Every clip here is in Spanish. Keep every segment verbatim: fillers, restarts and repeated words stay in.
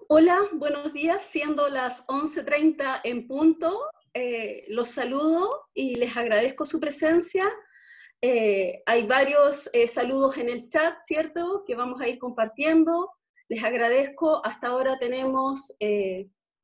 Hola, buenos días, siendo las once treinta en punto, eh, los saludo y les agradezco su presencia. Eh, hay varios eh, saludos en el chat, ¿cierto?, que vamos a ir compartiendo. Les agradezco, hasta ahora tenemos eh,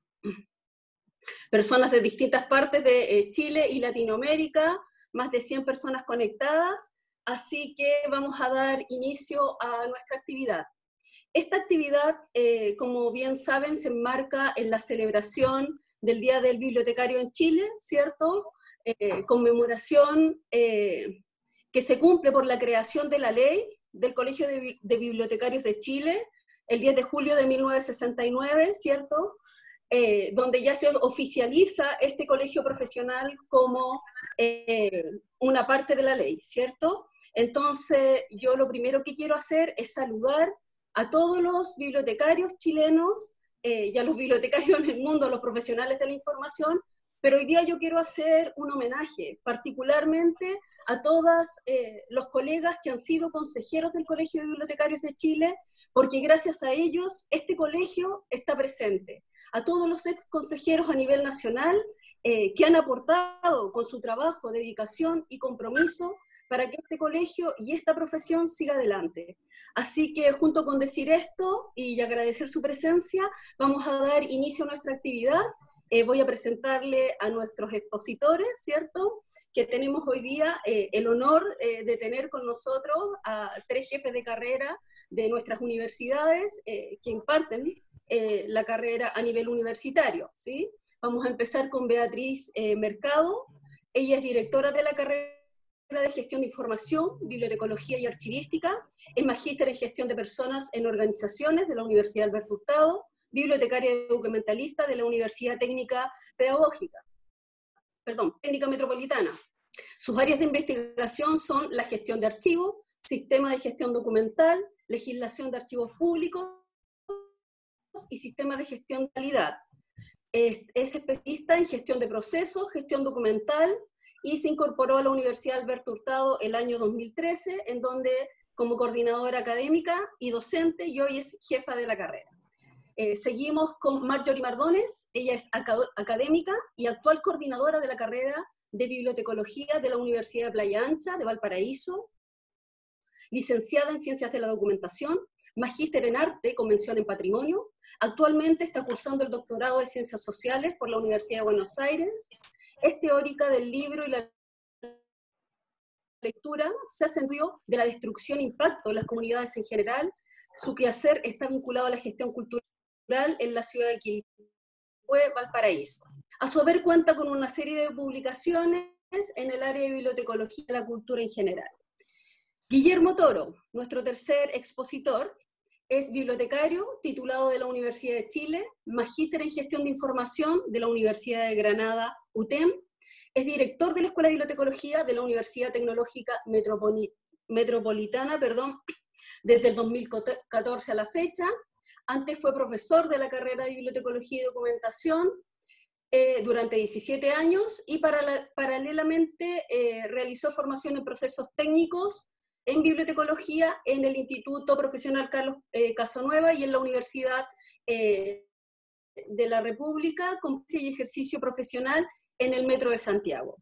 personas de distintas partes de eh, Chile y Latinoamérica, más de cien personas conectadas, así que vamos a dar inicio a nuestra actividad. Esta actividad, eh, como bien saben, se enmarca en la celebración del Día del Bibliotecario en Chile, ¿cierto? Eh, conmemoración eh, que se cumple por la creación de la ley del Colegio de, de Bibliotecarios de Chile, el diez de julio de mil novecientos sesenta y nueve, ¿cierto? Eh, donde ya se oficializa este colegio profesional como eh, una parte de la ley, ¿cierto? Entonces, yo lo primero que quiero hacer es saludar a todos los bibliotecarios chilenos, eh, y a los bibliotecarios en el mundo, a los profesionales de la información, pero hoy día yo quiero hacer un homenaje, particularmente a todos eh, los colegas que han sido consejeros del Colegio de Bibliotecarios de Chile, porque gracias a ellos este colegio está presente. A todos los ex consejeros a nivel nacional eh, que han aportado con su trabajo, dedicación y compromiso para que este colegio y esta profesión siga adelante. Así que junto con decir esto y agradecer su presencia, vamos a dar inicio a nuestra actividad. Eh, voy a presentarle a nuestros expositores, ¿cierto? Que tenemos hoy día eh, el honor eh, de tener con nosotros a tres jefes de carrera de nuestras universidades eh, que imparten eh, la carrera a nivel universitario, ¿sí? Vamos a empezar con Beatriz eh, Mercado. Ella es directora de la carrera de Gestión de Información, Bibliotecología y Archivística, es magíster en Gestión de Personas en Organizaciones de la Universidad Alberto Hurtado, bibliotecaria y documentalista de la Universidad Técnica Pedagógica, perdón, Técnica Metropolitana. Sus áreas de investigación son la gestión de archivos, sistema de gestión documental, legislación de archivos públicos y sistema de gestión de calidad. Es, es especialista en gestión de procesos, gestión documental, y se incorporó a la Universidad Alberto Hurtado el año dos mil trece, en donde como coordinadora académica y docente, y hoy es jefa de la carrera. Eh, seguimos con Marjorie Mardones. Ella es acad académica y actual coordinadora de la carrera de Bibliotecología de la Universidad de Playa Ancha de Valparaíso, licenciada en Ciencias de la Documentación, magíster en Arte con mención en Patrimonio. Actualmente está cursando el doctorado de Ciencias Sociales por la Universidad de Buenos Aires. Es teórica del libro y la lectura, se ascendió de la destrucción e impacto en las comunidades en general. Su quehacer está vinculado a la gestión cultural en la ciudad de Quilpué, Valparaíso. A su haber cuenta con una serie de publicaciones en el área de bibliotecología y la cultura en general. Guillermo Toro, nuestro tercer expositor, es bibliotecario, titulado de la Universidad de Chile, magíster en Gestión de Información de la Universidad de Granada, U T E M, es director de la Escuela de Bibliotecología de la Universidad Tecnológica Metropoli Metropolitana, perdón, desde el dos mil catorce a la fecha. Antes fue profesor de la carrera de Bibliotecología y Documentación eh, durante diecisiete años, y para la, paralelamente eh, realizó formación en procesos técnicos en bibliotecología en el Instituto Profesional Carlos eh, Casanueva y en la Universidad eh, de la República, con ejercicio profesional en el Metro de Santiago.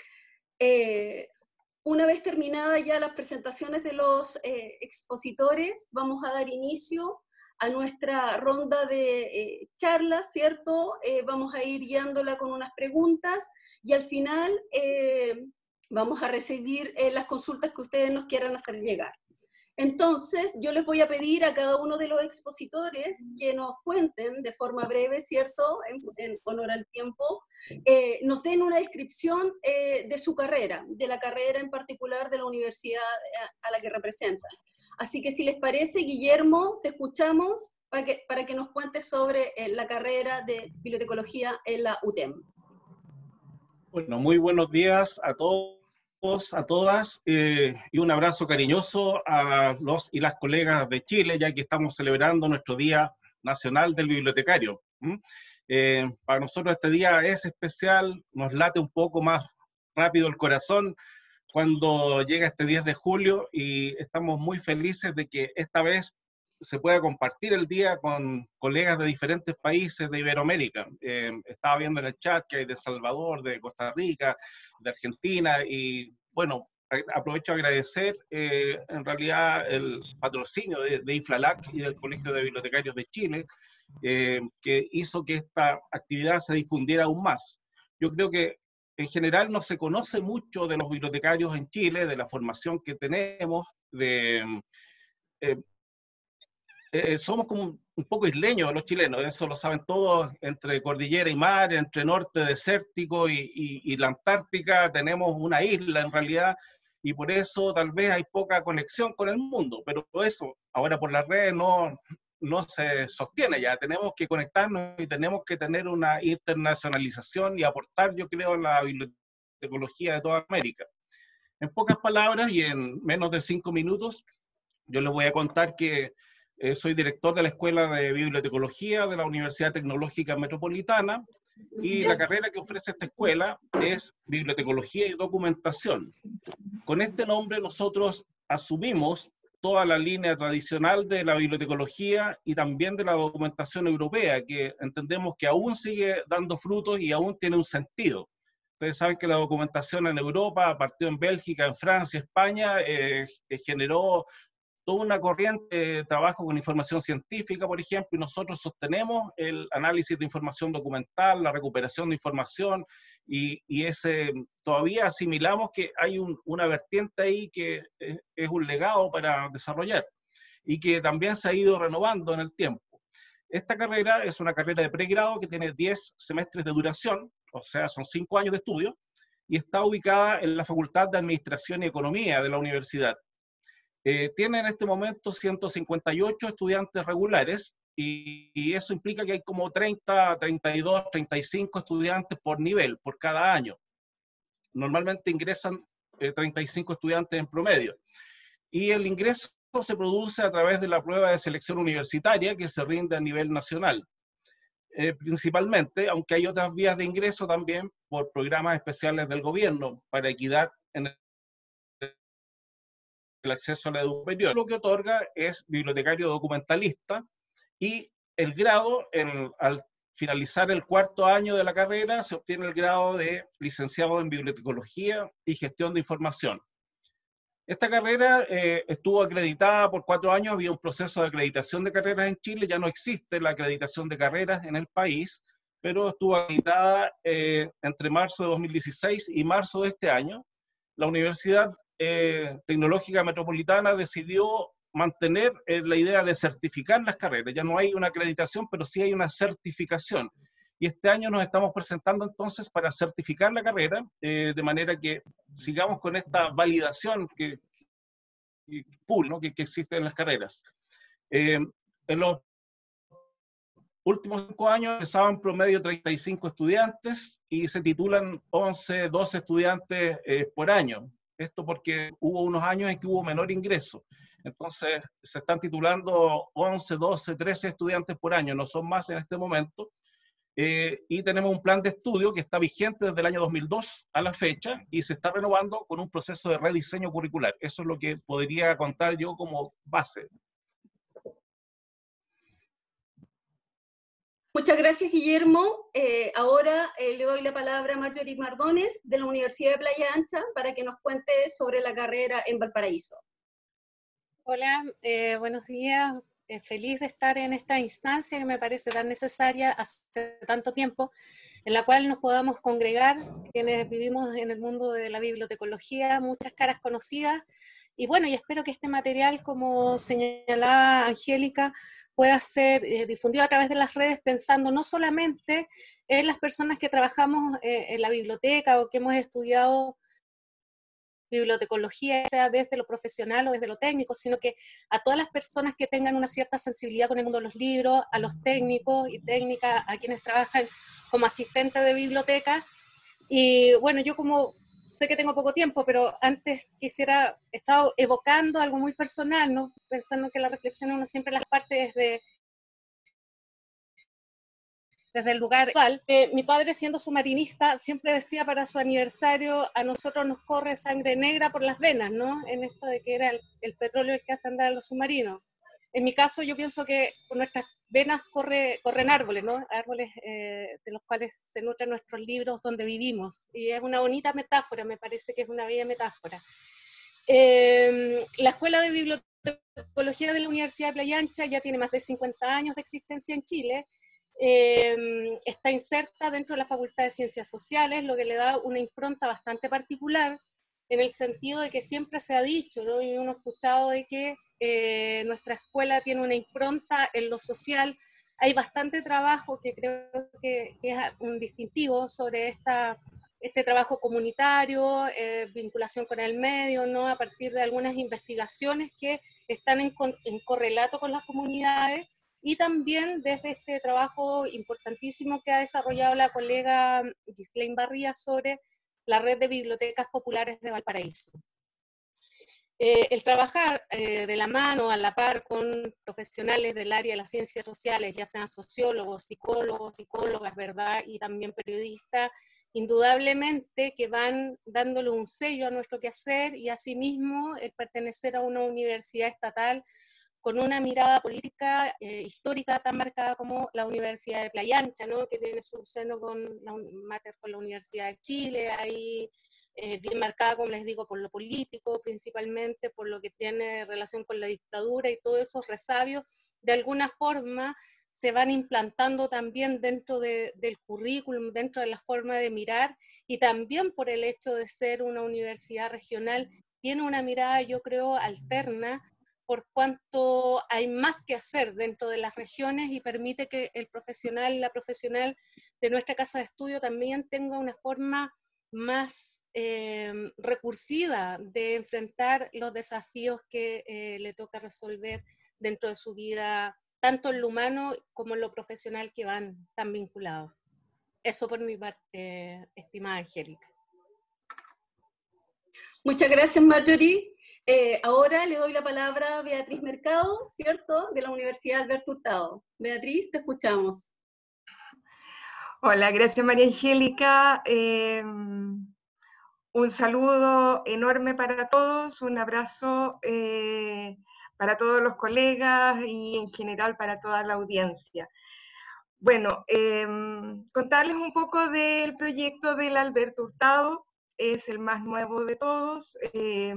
Eh, una vez terminadas ya las presentaciones de los eh, expositores, vamos a dar inicio a nuestra ronda de eh, charlas, ¿cierto? Eh, vamos a ir guiándola con unas preguntas y al final eh, vamos a recibir eh, las consultas que ustedes nos quieran hacer llegar. Entonces, yo les voy a pedir a cada uno de los expositores que nos cuenten de forma breve, ¿cierto?, en, en honor al tiempo, eh, nos den una descripción eh, de su carrera, de la carrera en particular de la universidad a, a la que representan. Así que si les parece, Guillermo, te escuchamos para que, para que nos cuentes sobre eh, la carrera de bibliotecología en la U T E M. Bueno, muy buenos días a todos, a todas, eh, y un abrazo cariñoso a los y las colegas de Chile, ya que estamos celebrando nuestro Día Nacional del Bibliotecario. ¿Mm? Eh, para nosotros este día es especial, nos late un poco más rápido el corazón cuando llega este diez de julio, y estamos muy felices de que esta vez se pueda compartir el día con colegas de diferentes países de Iberoamérica. Eh, estaba viendo en el chat que hay de Salvador, de Costa Rica, de Argentina, y bueno, aprovecho a agradecer eh, en realidad el patrocinio de, de IFLALAC y del Colegio de Bibliotecarios de Chile, eh, que hizo que esta actividad se difundiera aún más. Yo creo que en general no se conoce mucho de los bibliotecarios en Chile, de la formación que tenemos, de... Eh, eh, somos como un, un poco isleños los chilenos, eso lo saben todos, entre cordillera y mar, entre norte desértico y, y, y la Antártica tenemos una isla en realidad, y por eso tal vez hay poca conexión con el mundo, pero eso ahora por las redes no, no se sostiene ya, tenemos que conectarnos y tenemos que tener una internacionalización y aportar, yo creo, la bibliotecología de toda América. En pocas palabras y en menos de cinco minutos, yo les voy a contar que eh, soy director de la Escuela de Bibliotecología de la Universidad Tecnológica Metropolitana, y la carrera que ofrece esta escuela es Bibliotecología y Documentación. Con este nombre nosotros asumimos toda la línea tradicional de la bibliotecología y también de la documentación europea, que entendemos que aún sigue dando frutos y aún tiene un sentido. Ustedes saben que la documentación en Europa, partió en Bélgica, en Francia, España, eh, generó toda una corriente de trabajo con información científica, por ejemplo, y nosotros sostenemos el análisis de información documental, la recuperación de información, y, y ese, todavía asimilamos que hay un, una vertiente ahí que es, es un legado para desarrollar, y que también se ha ido renovando en el tiempo. Esta carrera es una carrera de pregrado que tiene diez semestres de duración, o sea, son cinco años de estudio, y está ubicada en la Facultad de Administración y Economía de la universidad. Eh, tiene en este momento ciento cincuenta y ocho estudiantes regulares, y, y eso implica que hay como treinta, treinta y dos, treinta y cinco estudiantes por nivel, por cada año. Normalmente ingresan eh, treinta y cinco estudiantes en promedio. Y el ingreso se produce a través de la prueba de selección universitaria que se rinde a nivel nacional. Eh, principalmente, aunque hay otras vías de ingreso también por programas especiales del gobierno para equidad en el el acceso a la educación superior. Lo que otorga es bibliotecario documentalista, y el grado, en, al finalizar el cuarto año de la carrera, se obtiene el grado de licenciado en bibliotecología y gestión de información. Esta carrera eh, estuvo acreditada por cuatro años, había un proceso de acreditación de carreras en Chile, ya no existe la acreditación de carreras en el país, pero estuvo acreditada eh, entre marzo de dos mil dieciséis y marzo de este año. La Universidad eh, Tecnológica Metropolitana decidió mantener eh, la idea de certificar las carreras. Ya no hay una acreditación, pero sí hay una certificación. Y este año nos estamos presentando entonces para certificar la carrera, eh, de manera que sigamos con esta validación que, que, pool, ¿no? que, que existe en las carreras. Eh, en los últimos cinco años empezaban promedio treinta y cinco estudiantes y se titulan once, doce estudiantes eh, por año. Esto porque hubo unos años en que hubo menor ingreso. Entonces se están titulando once, doce, trece estudiantes por año, no son más en este momento. Eh, y tenemos un plan de estudio que está vigente desde el año dos mil dos a la fecha y se está renovando con un proceso de rediseño curricular. Eso es lo que podría contar yo como base. Muchas gracias, Guillermo. Eh, ahora eh, le doy la palabra a Marjorie Mardones, de la Universidad de Playa Ancha, para que nos cuente sobre la carrera en Valparaíso. Hola, eh, buenos días. Eh, feliz de estar en esta instancia que me parece tan necesaria hace tanto tiempo, en la cual nos podamos congregar, quienes vivimos en el mundo de la bibliotecología, muchas caras conocidas. Y bueno, y espero que este material, como señalaba Angélica, pueda ser eh, difundido a través de las redes, pensando no solamente en las personas que trabajamos eh, en la biblioteca o que hemos estudiado bibliotecología, sea desde lo profesional o desde lo técnico, sino que a todas las personas que tengan una cierta sensibilidad con el mundo de los libros, a los técnicos y técnicas, a quienes trabajan como asistentes de biblioteca. Y bueno, yo como sé que tengo poco tiempo, pero antes quisiera, he estado evocando algo muy personal, ¿no? Pensando que la reflexión uno siempre las parte desde, desde el lugar actual. Eh, mi padre, siendo submarinista, siempre decía para su aniversario, a nosotros nos corre sangre negra por las venas, ¿no? En esto de que era el, el petróleo el que hace andar a los submarinos. En mi caso, yo pienso que por nuestras venas corre, corren árboles, ¿no? Árboles eh, de los cuales se nutren nuestros libros donde vivimos. Y es una bonita metáfora, me parece que es una bella metáfora. Eh, la Escuela de Bibliotecología de la Universidad de Playa Ancha ya tiene más de cincuenta años de existencia en Chile. Eh, está inserta dentro de la Facultad de Ciencias Sociales, lo que le da una impronta bastante particular, en el sentido de que siempre se ha dicho, ¿no? Y uno ha escuchado de que eh, nuestra escuela tiene una impronta en lo social. Hay bastante trabajo que creo que, que es un distintivo sobre esta, este trabajo comunitario, eh, vinculación con el medio, ¿no? A partir de algunas investigaciones que están en, en correlato con las comunidades, y también desde este trabajo importantísimo que ha desarrollado la colega Ghislaine Barría sobre la red de bibliotecas populares de Valparaíso. Eh, el trabajar eh, de la mano, a la par, con profesionales del área de las ciencias sociales, ya sean sociólogos, psicólogos, psicólogas, ¿verdad? Y también periodistas, indudablemente que van dándole un sello a nuestro quehacer, y asimismo el pertenecer a una universidad estatal con una mirada política eh, histórica tan marcada como la Universidad de Playa Ancha, ¿no? Que tiene su seno con la, mater con la Universidad de Chile, ahí eh, bien marcada, como les digo, por lo político, principalmente por lo que tiene relación con la dictadura, y todos esos resabios, de alguna forma, se van implantando también dentro de, del currículum, dentro de la forma de mirar, y también por el hecho de ser una universidad regional, tiene una mirada, yo creo, alterna, por cuanto hay más que hacer dentro de las regiones, y permite que el profesional, la profesional de nuestra casa de estudio también tenga una forma más eh, recursiva de enfrentar los desafíos que eh, le toca resolver dentro de su vida, tanto en lo humano como en lo profesional, que van tan vinculados. Eso por mi parte, estimada Angélica. Muchas gracias, Marjorie. Eh, ahora le doy la palabra a Beatriz Mercado, ¿cierto?, de la Universidad Alberto Hurtado. Beatriz, te escuchamos. Hola, gracias María Angélica. Eh, un saludo enorme para todos, un abrazo eh, para todos los colegas y en general para toda la audiencia. Bueno, eh, contarles un poco del proyecto del Alberto Hurtado, es el más nuevo de todos. Eh,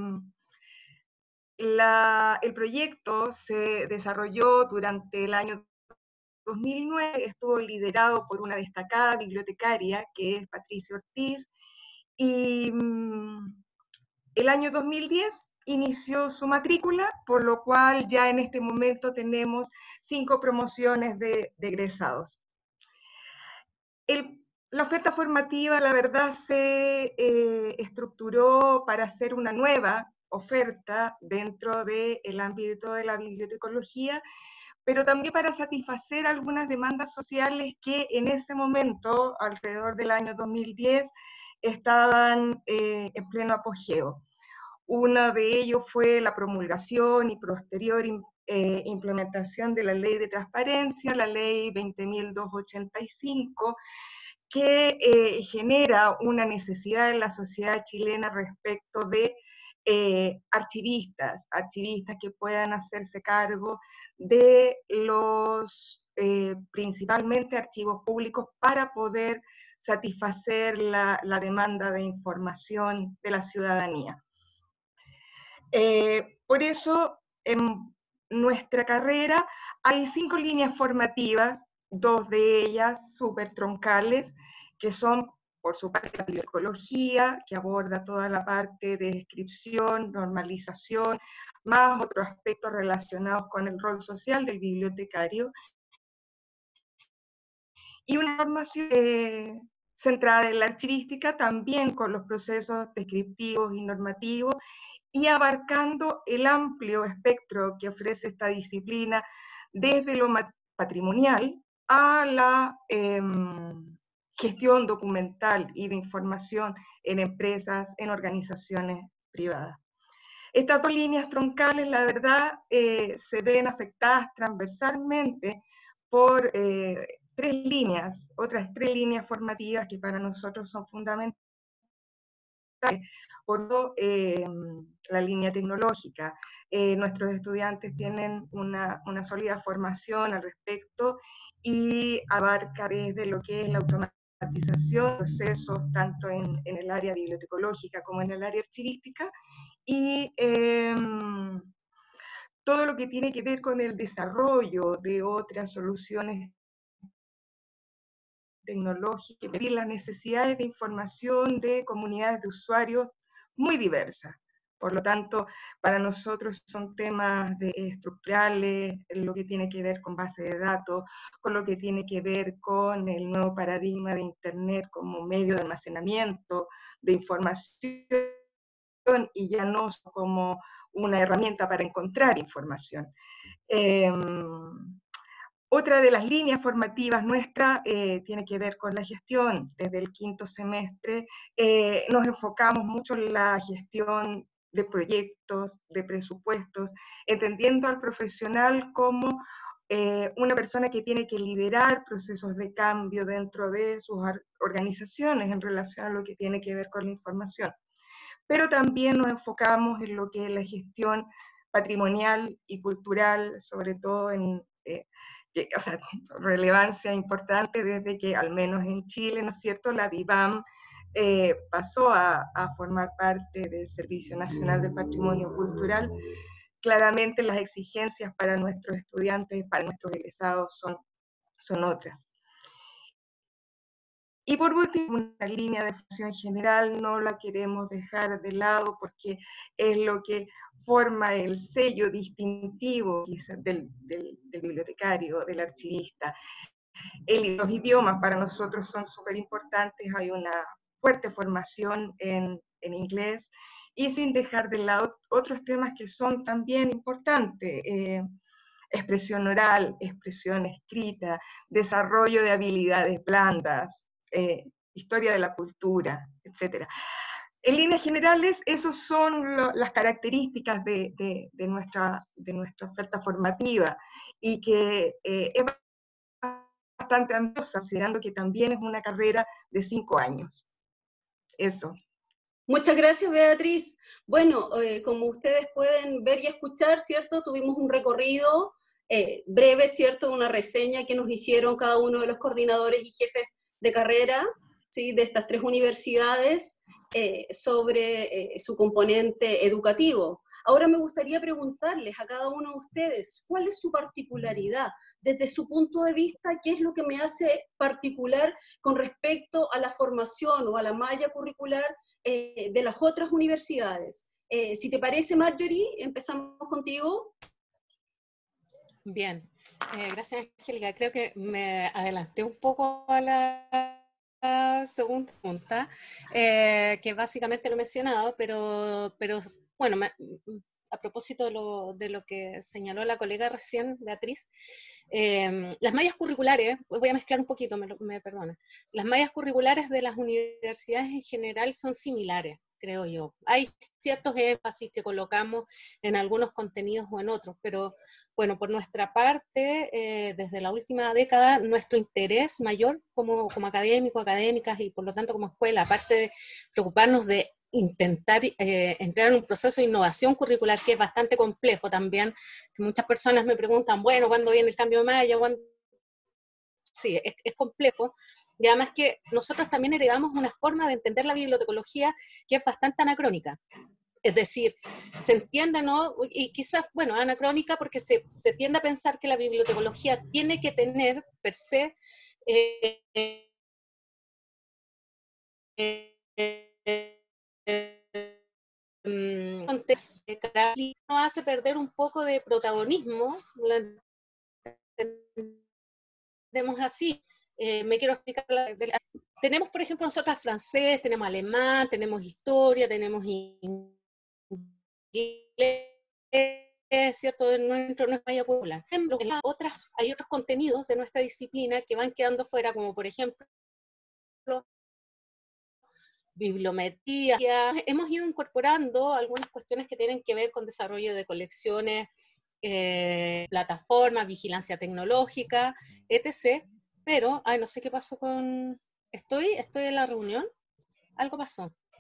La, el proyecto se desarrolló durante el año dos mil nueve, estuvo liderado por una destacada bibliotecaria que es Patricia Ortiz, y mm, el año dos mil diez inició su matrícula, por lo cual ya en este momento tenemos cinco promociones de, de egresados. El, la oferta formativa, la verdad, se eh, estructuró para hacer una nueva oferta dentro del ámbito de la bibliotecología, pero también para satisfacer algunas demandas sociales que en ese momento, alrededor del año dos mil diez, estaban eh, en pleno apogeo. Uno de ellos fue la promulgación y posterior eh, implementación de la Ley de Transparencia, la Ley veinte mil doscientos ochenta y cinco, que eh, genera una necesidad en la sociedad chilena respecto de eh, archivistas, archivistas que puedan hacerse cargo de los eh, principalmente archivos públicos para poder satisfacer la, la demanda de información de la ciudadanía. Eh, por eso, en nuestra carrera hay cinco líneas formativas, dos de ellas súper troncales, que son, por su parte, la bibliotecología, que aborda toda la parte de descripción, normalización, más otros aspectos relacionados con el rol social del bibliotecario, y una formación eh, centrada en la archivística, también con los procesos descriptivos y normativos, y abarcando el amplio espectro que ofrece esta disciplina, desde lo patrimonial a la eh, gestión documental y de información en empresas, en organizaciones privadas. Estas dos líneas troncales, la verdad, eh, se ven afectadas transversalmente por eh, tres líneas, otras tres líneas formativas que para nosotros son fundamentales, por eh, la línea tecnológica. Eh, nuestros estudiantes tienen una, una sólida formación al respecto y abarca desde lo que es la automatización de procesos, tanto en, en el área bibliotecológica como en el área archivística, y eh, todo lo que tiene que ver con el desarrollo de otras soluciones tecnológicas, y las necesidades de información de comunidades de usuarios muy diversas. Por lo tanto, para nosotros son temas de, estructurales, lo que tiene que ver con base de datos, con lo que tiene que ver con el nuevo paradigma de Internet como medio de almacenamiento de información y ya no como una herramienta para encontrar información. Eh, Otra de las líneas formativas nuestras eh, tiene que ver con la gestión. Desde el quinto semestre eh, nos enfocamos mucho en la gestión de proyectos, de presupuestos, entendiendo al profesional como eh, una persona que tiene que liderar procesos de cambio dentro de sus organizaciones en relación a lo que tiene que ver con la información. Pero también nos enfocamos en lo que es la gestión patrimonial y cultural, sobre todo en... Eh, que, o sea, relevancia importante desde que, al menos en Chile, ¿no es cierto?, la DIVAM eh, pasó a, a formar parte del Servicio Nacional del Patrimonio Cultural. Claramente las exigencias para nuestros estudiantes, para nuestros egresados, son, son otras. Y por último, una línea de formación general no la queremos dejar de lado porque es lo que forma el sello distintivo del, del, del bibliotecario, del archivista. El, los idiomas para nosotros son súper importantes, hay una fuerte formación en, en inglés, y sin dejar de lado otros temas que son también importantes. Eh, expresión oral, expresión escrita, desarrollo de habilidades blandas, eh, historia de la cultura, etcétera. En líneas generales, esas son lo, las características de, de, de, nuestra, de nuestra oferta formativa, y que eh, es bastante ambiciosa, considerando que también es una carrera de cinco años. Eso. Muchas gracias, Beatriz. Bueno, eh, como ustedes pueden ver y escuchar, ¿cierto? Tuvimos un recorrido eh, breve, ¿cierto? Una reseña que nos hicieron cada uno de los coordinadores y jefes de carrera, ¿sí? De estas tres universidades eh, sobre eh, su componente educativo. Ahora me gustaría preguntarles a cada uno de ustedes, ¿cuál es su particularidad? Desde su punto de vista, ¿qué es lo que me hace particular con respecto a la formación o a la malla curricular eh, de las otras universidades? Eh, si te parece, Marjorie, empezamos contigo. Bien, eh, gracias, Angélica. Creo que me adelanté un poco a la segunda pregunta, eh, que básicamente lo he mencionado, pero, pero bueno, me, a propósito de lo, de lo que señaló la colega recién, Beatriz, eh, las mallas curriculares, voy a mezclar un poquito, me, me perdona, las mallas curriculares de las universidades en general son similares, creo yo. Hay ciertos énfasis que colocamos en algunos contenidos o en otros, pero bueno, por nuestra parte, eh, desde la última década, nuestro interés mayor como, como académicos, académicas y por lo tanto como escuela, aparte de preocuparnos de intentar eh, entrar en un proceso de innovación curricular que es bastante complejo también, que muchas personas me preguntan, bueno, ¿cuándo viene el cambio de malla? ¿Cuándo? Sí, es, es complejo. Y además que nosotros también heredamos una forma de entender la bibliotecología que es bastante anacrónica. Es decir, se entiende, ¿no? Y quizás, bueno, anacrónica porque se, se tiende a pensar que la bibliotecología tiene que tener, per se, eh, eh, eh, contexto, nos hace perder un poco de protagonismo, lo entendemos así. Eh, me quiero explicar. La, la, tenemos, por ejemplo, nosotras francés, tenemos alemán, tenemos historia, tenemos inglés, es cierto, de nuestro no es malla curricular. En otras, hay otros contenidos de nuestra disciplina que van quedando fuera, como por ejemplo bibliometría. Hemos ido incorporando algunas cuestiones que tienen que ver con desarrollo de colecciones, eh, plataformas, vigilancia tecnológica, etcétera. Pero, ay, no sé qué pasó con... ¿Estoy, estoy en la reunión? Algo pasó.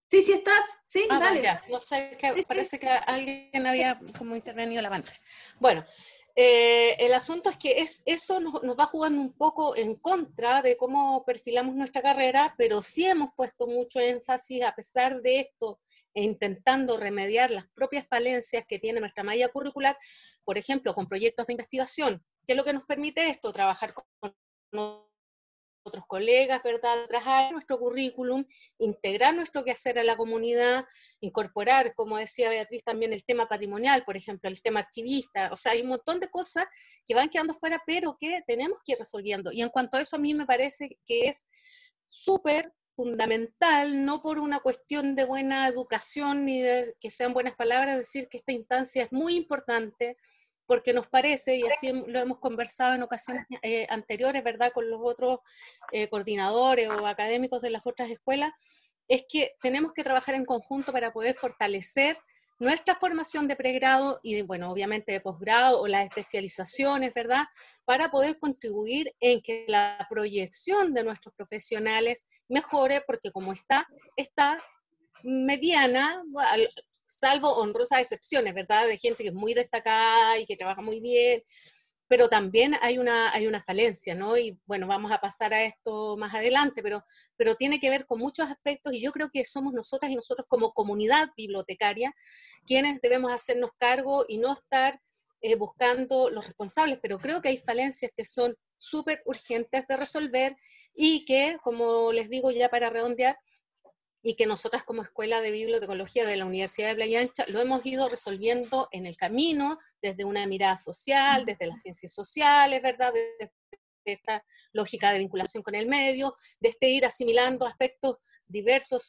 Sí, sí estás, sí, Ah, dale. ya, no sé, que Sí, sí. parece que alguien había como intervenido en la pantalla. Bueno, eh, el asunto es que es, eso nos, nos va jugando un poco en contra de cómo perfilamos nuestra carrera, pero sí hemos puesto mucho énfasis, a pesar de esto, e intentando remediar las propias falencias que tiene nuestra malla curricular, por ejemplo, con proyectos de investigación. ¿Qué es lo que nos permite esto? Trabajar con otros colegas, ¿verdad? Trabajar nuestro currículum, integrar nuestro quehacer a la comunidad, incorporar, como decía Beatriz, también el tema patrimonial, por ejemplo, el tema archivista. O sea, hay un montón de cosas que van quedando fuera, pero que tenemos que ir resolviendo. Y en cuanto a eso, a mí me parece que es súper fundamental, no por una cuestión de buena educación ni de que sean buenas palabras, decir que esta instancia es muy importante, porque nos parece, y así lo hemos conversado en ocasiones eh, anteriores, ¿verdad?, con los otros eh, coordinadores o académicos de las otras escuelas, es que tenemos que trabajar en conjunto para poder fortalecer nuestra formación de pregrado y, bueno, obviamente de posgrado o las especializaciones, ¿verdad?, para poder contribuir en que la proyección de nuestros profesionales mejore, porque como está, está mediana, salvo honrosas excepciones, ¿verdad?, de gente que es muy destacada y que trabaja muy bien, pero también hay una, hay una falencia, ¿no? Y bueno, vamos a pasar a esto más adelante, pero, pero tiene que ver con muchos aspectos y yo creo que somos nosotras y nosotros como comunidad bibliotecaria quienes debemos hacernos cargo y no estar eh, buscando los responsables, pero creo que hay falencias que son súper urgentes de resolver y que, como les digo ya para redondear, y que nosotras como Escuela de Bibliotecología de la Universidad de Playa Ancha lo hemos ido resolviendo en el camino, desde una mirada social, desde las ciencias sociales, ¿verdad?, desde esta lógica de vinculación con el medio, de este ir asimilando aspectos diversos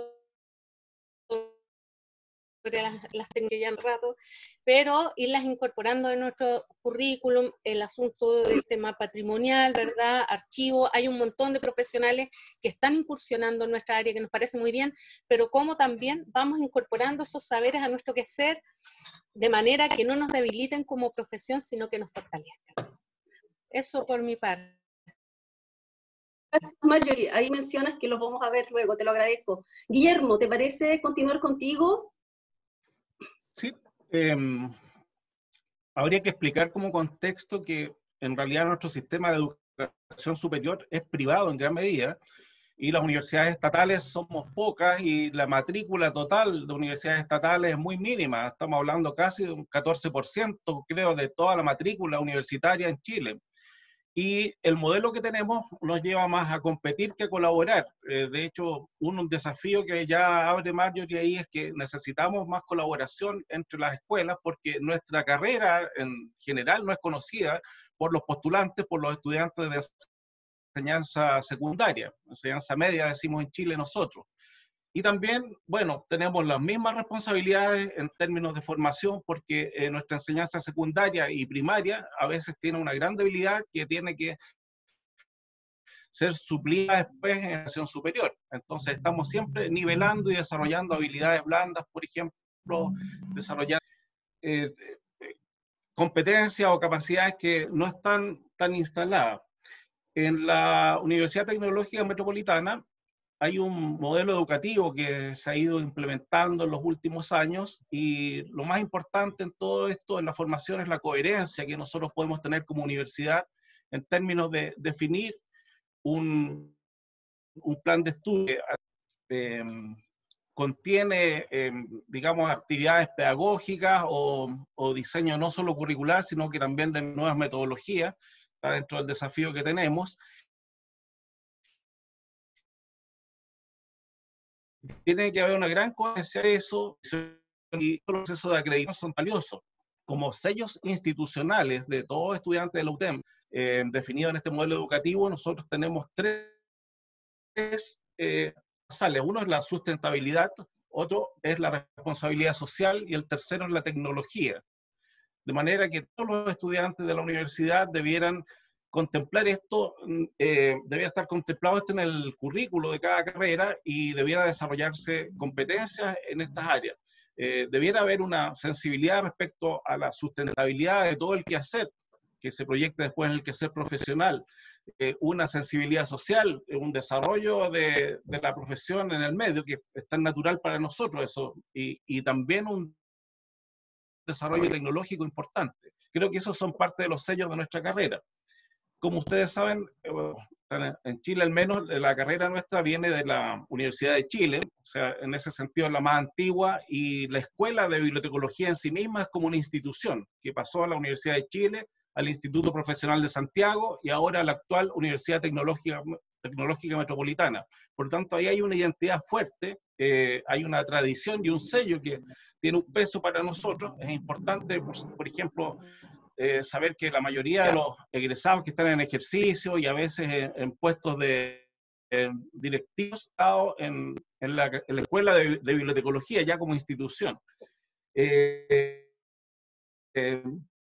sobre las, las tecnologías en rato, pero irlas incorporando en nuestro currículum, el asunto del tema patrimonial, ¿verdad?, archivo, hay un montón de profesionales que están incursionando en nuestra área que nos parece muy bien, pero cómo también vamos incorporando esos saberes a nuestro quehacer de manera que no nos debiliten como profesión, sino que nos fortalezcan. Eso por mi parte. Gracias, Marjorie. Ahí mencionas que los vamos a ver luego, te lo agradezco. Guillermo, ¿te parece continuar contigo? Sí, eh, habría que explicar como contexto que en realidad nuestro sistema de educación superior es privado en gran medida y las universidades estatales somos pocas y la matrícula total de universidades estatales es muy mínima. Estamos hablando casi de un catorce por ciento, creo, de toda la matrícula universitaria en Chile. Y el modelo que tenemos nos lleva más a competir que a colaborar. Eh, de hecho, un desafío que ya abre Marjorie ahí es que necesitamos más colaboración entre las escuelas porque nuestra carrera en general no es conocida por los postulantes, por los estudiantes de enseñanza secundaria, enseñanza media decimos en Chile nosotros. Y también, bueno, tenemos las mismas responsabilidades en términos de formación porque eh, nuestra enseñanza secundaria y primaria a veces tiene una gran debilidad que tiene que ser suplida después en educación superior. Entonces estamos siempre nivelando y desarrollando habilidades blandas, por ejemplo, desarrollando eh, competencias o capacidades que no están tan instaladas. En la Universidad Tecnológica Metropolitana hay un modelo educativo que se ha ido implementando en los últimos años y lo más importante en todo esto en la formación es la coherencia que nosotros podemos tener como universidad en términos de definir un, un plan de estudio que eh, contiene, eh, digamos, actividades pedagógicas o, o diseño no solo curricular, sino que también de nuevas metodologías, está dentro del desafío que tenemos. Tiene que haber una gran coherencia de eso y los procesos de acreditación son valiosos. Como sellos institucionales de todos estudiantes de la U T E M, eh, definidos en este modelo educativo, nosotros tenemos tres eh, basales. Uno es la sustentabilidad, otro es la responsabilidad social y el tercero es la tecnología. De manera que todos los estudiantes de la universidad debieran contemplar esto, eh, debiera estar contemplado esto en el currículo de cada carrera y debiera desarrollarse competencias en estas áreas. Eh, debiera haber una sensibilidad respecto a la sustentabilidad de todo el quehacer que se proyecta después en el quehacer profesional. eh, una sensibilidad social, un desarrollo de, de la profesión en el medio, que es tan natural para nosotros eso, y, y también un desarrollo tecnológico importante. Creo que esos son parte de los sellos de nuestra carrera. Como ustedes saben, en Chile al menos, la carrera nuestra viene de la Universidad de Chile, o sea, en ese sentido es la más antigua, y la Escuela de Bibliotecología en sí misma es como una institución que pasó a la Universidad de Chile, al Instituto Profesional de Santiago y ahora a la actual Universidad Tecnológica, Tecnológica Metropolitana. Por lo tanto, ahí hay una identidad fuerte, eh, hay una tradición y un sello que tiene un peso para nosotros. Es importante, por, por ejemplo, eh, saber que la mayoría de los egresados que están en ejercicio y a veces en, en puestos de eh, directivos en, en, la, en la Escuela de, de Bibliotecología ya como institución. Eh, eh,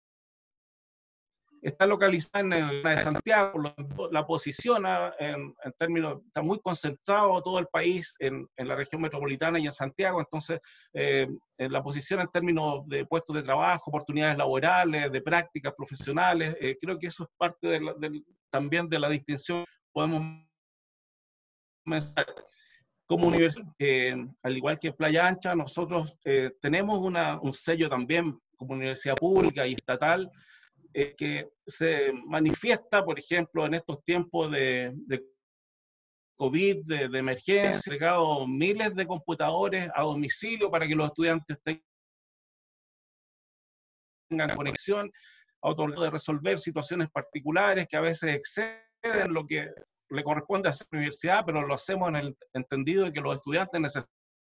está localizada en la de Santiago, la posiciona en, en términos, está muy concentrado todo el país en, en la región metropolitana y en Santiago, entonces eh, en la posición en términos de puestos de trabajo, oportunidades laborales, de prácticas profesionales, eh, creo que eso es parte de la, de, también de la distinción que podemos mencionar. Como universidad, eh, al igual que Playa Ancha, nosotros eh, tenemos una, un sello también como universidad pública y estatal, Eh, que se manifiesta, por ejemplo, en estos tiempos de, de COVID, de, de emergencia, entregado miles de computadores a domicilio para que los estudiantes tengan conexión, otorgado de resolver situaciones particulares que a veces exceden lo que le corresponde a la universidad, pero lo hacemos en el entendido de que los estudiantes necesitan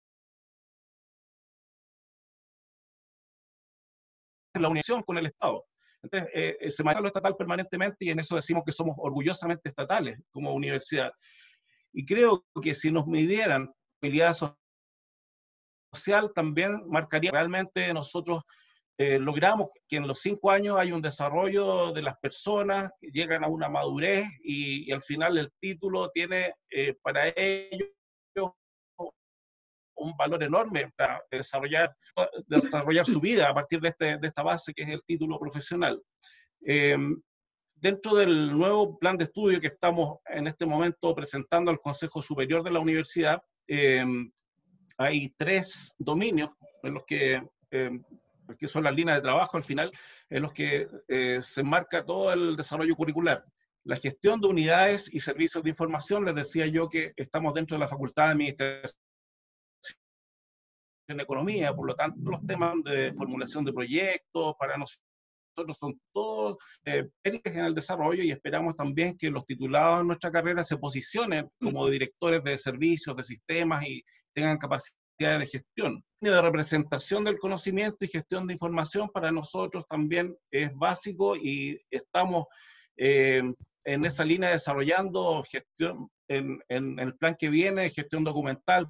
la unión con el Estado. Entonces, eh, se maneja lo estatal permanentemente y en eso decimos que somos orgullosamente estatales como universidad. Y creo que si nos midieran movilidad social, también marcaría realmente nosotros eh, logramos que en los cinco años hay un desarrollo de las personas que llegan a una madurez y, y al final el título tiene eh, para ellos un valor enorme para desarrollar, desarrollar su vida a partir de, este, de esta base que es el título profesional. Eh, dentro del nuevo plan de estudio que estamos en este momento presentando al Consejo Superior de la Universidad, eh, hay tres dominios en los que, eh, que son las líneas de trabajo al final, en los que eh, se enmarca todo el desarrollo curricular. La gestión de unidades y servicios de información, les decía yo que estamos dentro de la Facultad de Administración en economía, por lo tanto los temas de formulación de proyectos para nosotros son todos eh, en el desarrollo y esperamos también que los titulados en nuestra carrera se posicionen como directores de servicios, de sistemas y tengan capacidad de gestión. De representación del conocimiento y gestión de información para nosotros también es básico y estamos eh, en esa línea desarrollando gestión, en, en el plan que viene, gestión documental,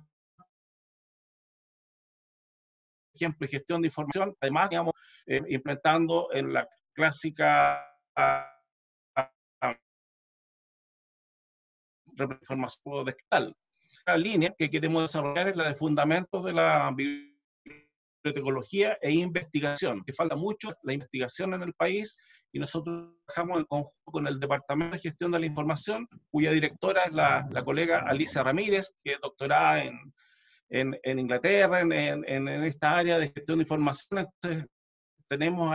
ejemplo, y gestión de información, además, digamos, eh, implementando en la clásica información digital. La línea que queremos desarrollar es la de fundamentos de la bibliotecología e investigación, que falta mucho la investigación en el país y nosotros trabajamos en conjunto con el Departamento de Gestión de la Información, cuya directora es la, la colega Alicia Ramírez, que es doctorada en En, en Inglaterra, en, en, en esta área de gestión de información. Entonces, tenemos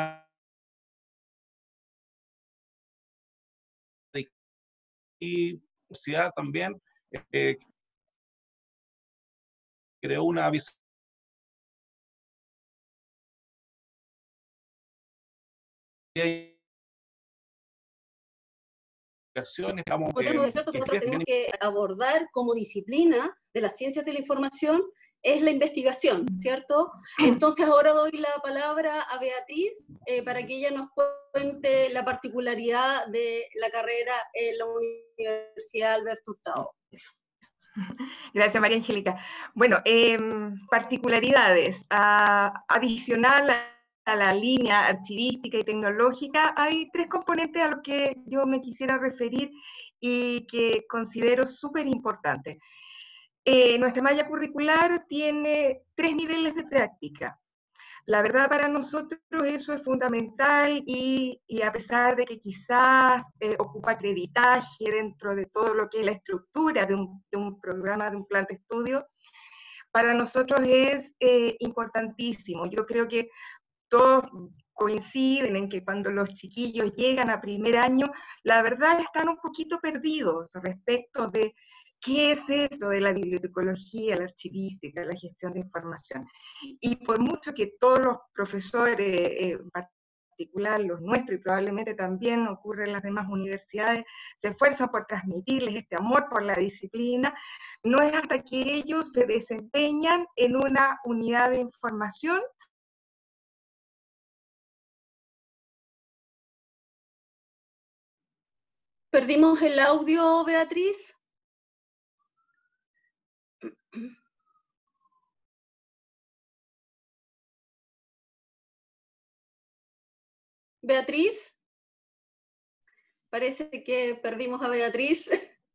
y la universidad también eh, creó una visión Digamos, eh, es cierto que nosotros tenemos que abordar como disciplina de las ciencias de la información es la investigación, ¿cierto? Entonces ahora doy la palabra a Beatriz eh, para que ella nos cuente la particularidad de la carrera en la Universidad Alberto Hurtado. Gracias, María Angélica. Bueno, eh, particularidades. Uh, adicional a a la línea archivística y tecnológica, hay tres componentes a los que yo me quisiera referir y que considero súper importantes. Eh, nuestra malla curricular tiene tres niveles de práctica. La verdad para nosotros eso es fundamental y, y a pesar de que quizás eh, ocupa acreditaje dentro de todo lo que es la estructura de un, de un programa, de un plan de estudio, para nosotros es eh, importantísimo. Yo creo que todos coinciden en que cuando los chiquillos llegan a primer año, la verdad están un poquito perdidos respecto de qué es esto de la bibliotecología, la archivística, la gestión de información. Y por mucho que todos los profesores, eh, en particular los nuestros, y probablemente también ocurre en las demás universidades, se esfuerzan por transmitirles este amor por la disciplina, no es hasta que ellos se desempeñan en una unidad de información. ¿Perdimos el audio, Beatriz? ¿Beatriz? Parece que perdimos a Beatriz.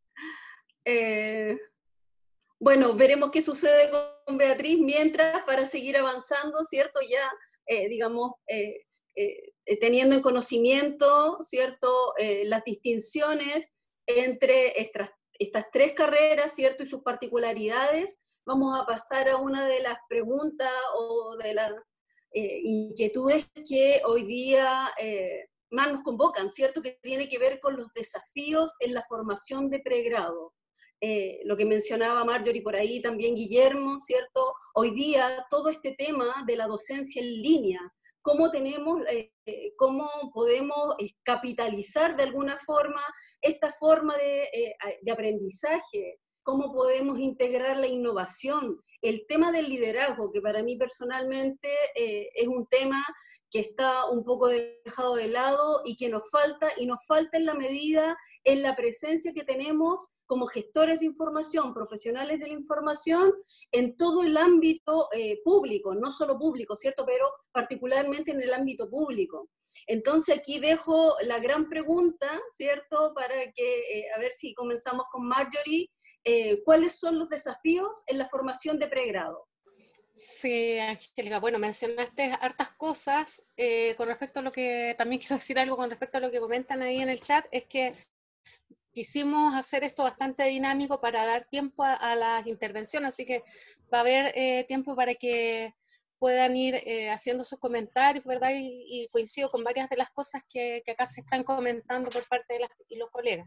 eh, bueno, veremos qué sucede con Beatriz mientras, para seguir avanzando, ¿cierto? Ya, eh, digamos, eh, eh, teniendo en conocimiento, ¿cierto? Eh, las distinciones entre estas, estas tres carreras, ¿cierto? Y sus particularidades. Vamos a pasar a una de las preguntas o de las eh, inquietudes que hoy día eh, más nos convocan, ¿cierto? Que tiene que ver con los desafíos en la formación de pregrado. Eh, lo que mencionaba Marjorie por ahí, también Guillermo, ¿cierto? Hoy día todo este tema de la docencia en línea, cómo tenemos, eh, cómo podemos capitalizar de alguna forma esta forma de, eh, de aprendizaje, cómo podemos integrar la innovación, el tema del liderazgo, que para mí personalmente eh, es un tema que está un poco dejado de lado y que nos falta, y nos falta en la medida, en la presencia que tenemos como gestores de información, profesionales de la información, en todo el ámbito eh, público, no solo público, ¿cierto? Pero particularmente en el ámbito público. Entonces aquí dejo la gran pregunta, ¿cierto? Para que, eh, a ver si comenzamos con Marjorie, eh, ¿cuáles son los desafíos en la formación de pregrado? Sí, Angélica, bueno, mencionaste hartas cosas. Eh, con respecto a lo que, también quiero decir algo con respecto a lo que comentan ahí en el chat, es que quisimos hacer esto bastante dinámico para dar tiempo a, a las intervenciones, así que va a haber eh, tiempo para que puedan ir eh, haciendo sus comentarios, ¿verdad? Y, y coincido con varias de las cosas que, que acá se están comentando por parte de las, y los colegas.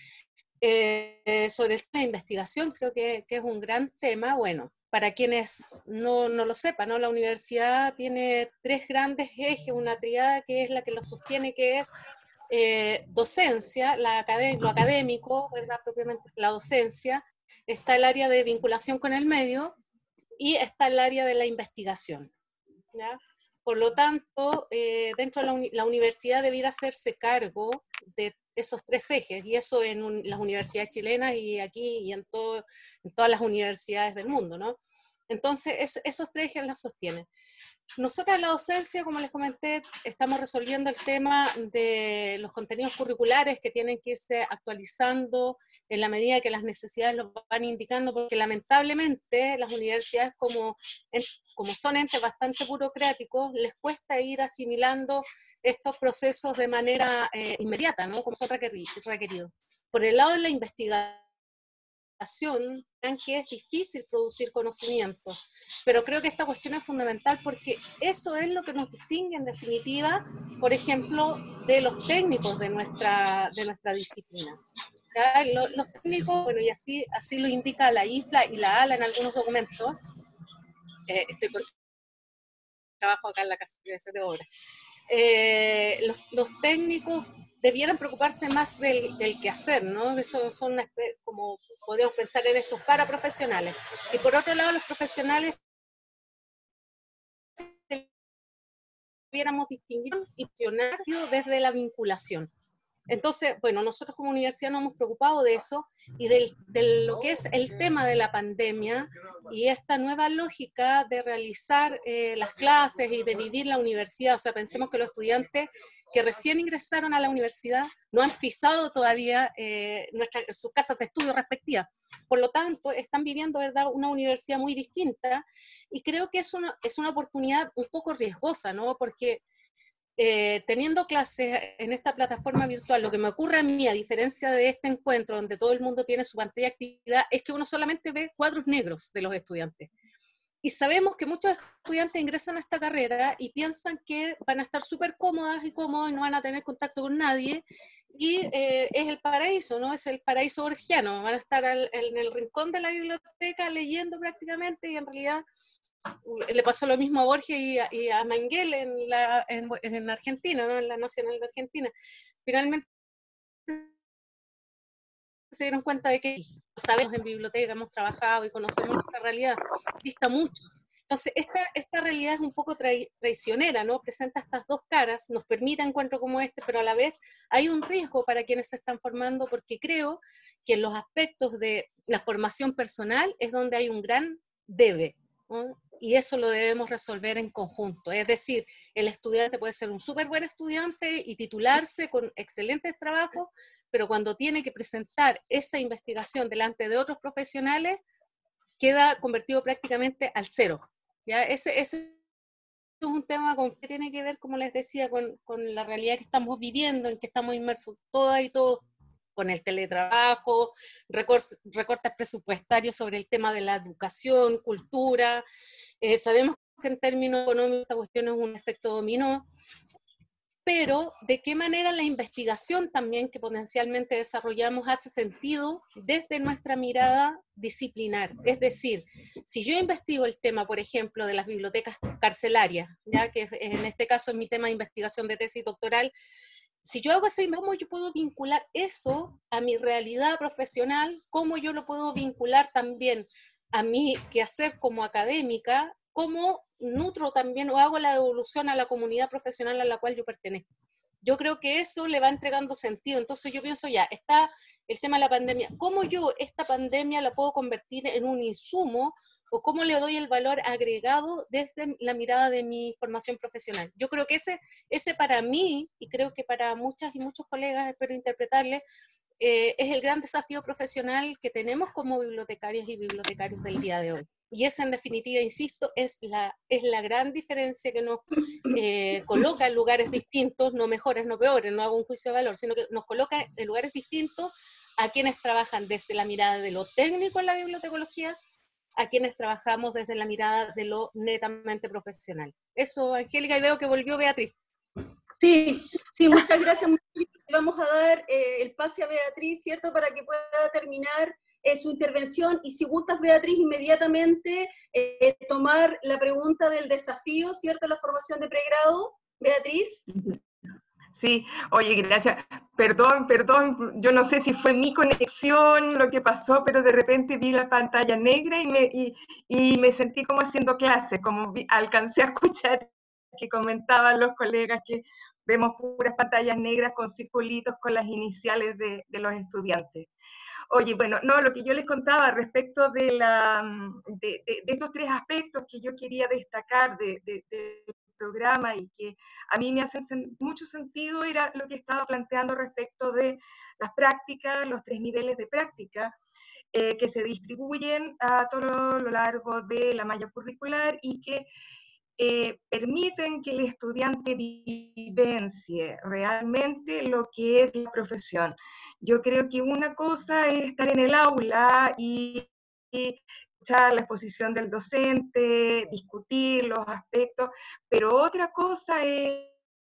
Eh, sobre el tema de investigación, creo que, que es un gran tema. Bueno, para quienes no, no lo sepan, ¿no? La universidad tiene tres grandes ejes, una triada que es la que lo sostiene, que es eh, docencia, la acad- lo académico, ¿verdad? Propiamente la docencia, está el área de vinculación con el medio y está el área de la investigación, ¿ya? Por lo tanto, eh, dentro de la, uni la universidad debiera hacerse cargo de esos tres ejes, y eso en un, las universidades chilenas y aquí y en, todo, en todas las universidades del mundo, ¿no? Entonces, es, esos tres ejes las sostienen. Nosotros en la docencia, como les comenté, estamos resolviendo el tema de los contenidos curriculares que tienen que irse actualizando en la medida que las necesidades lo van indicando, porque lamentablemente las universidades, como, como son entes bastante burocráticos, les cuesta ir asimilando estos procesos de manera eh, inmediata, ¿no? Como son requeridos. Por el lado de la investigación, que es difícil producir conocimiento, pero creo que esta cuestión es fundamental porque eso es lo que nos distingue en definitiva, por ejemplo, de los técnicos de nuestra, de nuestra disciplina. ¿Ya? Los, los técnicos, bueno, y así, así lo indica la I F L A y la A L A en algunos documentos, eh, estoy con trabajo acá en la Casa de Obras, eh, los, los técnicos debieran preocuparse más del, del quehacer, ¿no? De eso son una, como podemos pensar en estos paraprofesionales. Y por otro lado, los profesionales debiéramos distinguir y funcionar desde la vinculación. Entonces, bueno, nosotros como universidad nos hemos preocupado de eso y del, de lo que es el tema de la pandemia y esta nueva lógica de realizar eh, las clases y de vivir la universidad. O sea, pensemos que los estudiantes que recién ingresaron a la universidad no han pisado todavía eh, nuestra, sus casas de estudio respectivas. Por lo tanto, están viviendo, ¿verdad?, una universidad muy distinta y creo que es una, es una oportunidad un poco riesgosa, ¿no? Porque Eh, teniendo clases en esta plataforma virtual, lo que me ocurre a mí, a diferencia de este encuentro donde todo el mundo tiene su pantalla de actividad, es que uno solamente ve cuadros negros de los estudiantes. Y sabemos que muchos estudiantes ingresan a esta carrera y piensan que van a estar súper cómodas y cómodos y no van a tener contacto con nadie. Y eh, es el paraíso, ¿no? Es el paraíso borgiano. Van a estar al, en el rincón de la biblioteca leyendo prácticamente y en realidad le pasó lo mismo a Borges y a, y a Manguel en, la, en, en Argentina, ¿no? En la Nacional de Argentina. Finalmente se dieron cuenta de que sabemos en biblioteca, hemos trabajado y conocemos nuestra realidad, dista mucho. Entonces, esta, esta realidad es un poco tra traicionera, ¿no? Presenta estas dos caras, nos permite encuentros como este, pero a la vez hay un riesgo para quienes se están formando, porque creo que en los aspectos de la formación personal es donde hay un gran debe, ¿no? Y eso lo debemos resolver en conjunto. Es decir, el estudiante puede ser un súper buen estudiante y titularse con excelentes trabajos, pero cuando tiene que presentar esa investigación delante de otros profesionales, queda convertido prácticamente al cero. ¿Ya? Ese, ese es un tema con, que tiene que ver, como les decía, con, con la realidad que estamos viviendo, en que estamos inmersos todas y todos, con el teletrabajo, recortes, recortes presupuestarios sobre el tema de la educación, cultura. Eh, sabemos que en términos económicos esta cuestión es un efecto dominó, pero de qué manera la investigación también que potencialmente desarrollamos hace sentido desde nuestra mirada disciplinar. Es decir, si yo investigo el tema, por ejemplo, de las bibliotecas carcelarias, ya que en este caso es mi tema de investigación de tesis doctoral, si yo hago ese, ¿cómo yo puedo vincular eso a mi realidad profesional? ¿Cómo yo lo puedo vincular también a mi quehacer como académica? ¿Cómo nutro también o hago la devolución a la comunidad profesional a la cual yo pertenezco? Yo creo que eso le va entregando sentido. Entonces yo pienso, ya, está el tema de la pandemia. ¿Cómo yo esta pandemia la puedo convertir en un insumo o cómo le doy el valor agregado desde la mirada de mi formación profesional? Yo creo que ese, ese para mí, y creo que para muchas y muchos colegas, espero interpretarles, eh, es el gran desafío profesional que tenemos como bibliotecarias y bibliotecarios del día de hoy. Y esa, en definitiva, insisto, es la, es la gran diferencia que nos eh, coloca en lugares distintos, no mejores, no peores, no hago un juicio de valor, sino que nos coloca en lugares distintos a quienes trabajan desde la mirada de lo técnico en la bibliotecología, a quienes trabajamos desde la mirada de lo netamente profesional. Eso, Angélica, y veo que volvió Beatriz. Sí, sí, muchas gracias. Vamos a dar eh, el pase a Beatriz, ¿cierto?, para que pueda terminar eh, su intervención. Y si gustas, Beatriz, inmediatamente eh, tomar la pregunta del desafío, ¿cierto?, la formación de pregrado. Beatriz. Sí, oye, gracias. Perdón, perdón, yo no sé si fue mi conexión lo que pasó, pero de repente vi la pantalla negra y me, y, y me sentí como haciendo clase, como vi, alcancé a escuchar que comentaban los colegas que vemos puras pantallas negras con circulitos con las iniciales de, de los estudiantes. Oye, bueno, no, lo que yo les contaba respecto de, la, de, de, de estos tres aspectos que yo quería destacar de, de, de programa y que a mí me hacen sen mucho sentido era lo que estaba planteando respecto de las prácticas, los tres niveles de práctica eh, que se distribuyen a todo lo largo de la malla curricular y que eh, permiten que el estudiante vivencie realmente lo que es la profesión. Yo creo que una cosa es estar en el aula y, y escuchar la exposición del docente, discutir los aspectos, pero otra cosa es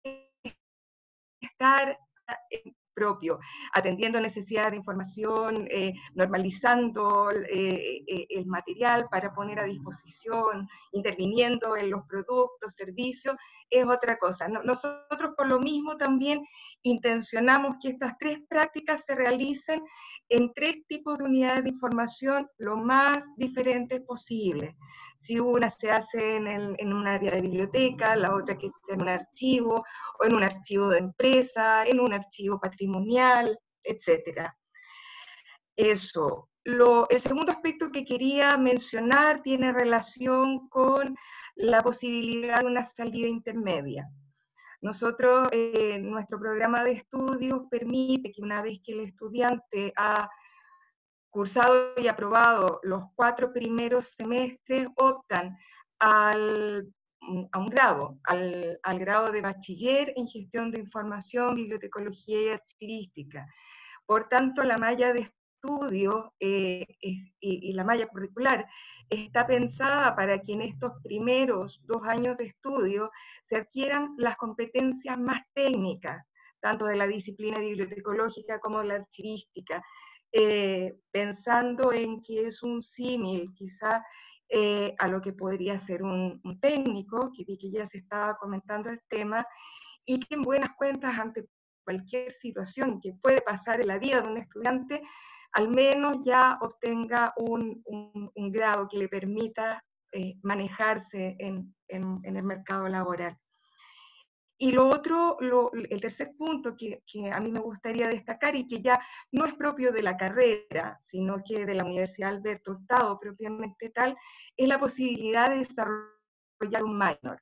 estar en propio, atendiendo necesidades de información, eh, normalizando eh, eh, el material para poner a disposición, interviniendo en los productos, servicios, es otra cosa. No, nosotros por lo mismo también intencionamos que estas tres prácticas se realicen en tres tipos de unidades de información lo más diferentes posible. Si una se hace en, el, en un área de biblioteca, la otra que sea en un archivo, o en un archivo de empresa, en un archivo patrimonial, testimonial, etcétera. Eso. Lo, el segundo aspecto que quería mencionar tiene relación con la posibilidad de una salida intermedia. Nosotros, eh, nuestro programa de estudios permite que una vez que el estudiante ha cursado y aprobado los cuatro primeros semestres, optan al, a un grado, al, al grado de bachiller en gestión de información, bibliotecología y archivística. Por tanto, la malla de estudio eh, y, y la malla curricular está pensada para que en estos primeros dos años de estudio se adquieran las competencias más técnicas, tanto de la disciplina bibliotecológica como de la archivística, eh, pensando en que es un símil quizá eh, a lo que podría ser un, un técnico, que vi que ya se estaba comentando el tema, y que en buenas cuentas ante cualquier situación que puede pasar en la vida de un estudiante, al menos ya obtenga un, un, un grado que le permita eh, manejarse en, en, en el mercado laboral. Y lo otro, lo, el tercer punto que, que a mí me gustaría destacar y que ya no es propio de la carrera, sino que de la Universidad Alberto Hurtado propiamente tal, es la posibilidad de desarrollar un minor.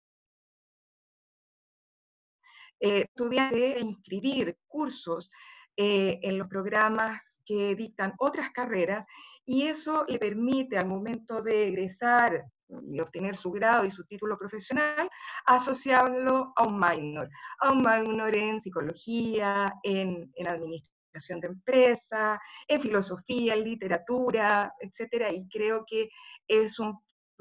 Eh, estudiar e inscribir cursos eh, en los programas que dictan otras carreras, y eso le permite al momento de egresar y obtener su grado y su título profesional, asociarlo a un minor, a un minor en psicología, en, en administración de empresa, en filosofía, en literatura, etcétera, y creo que es un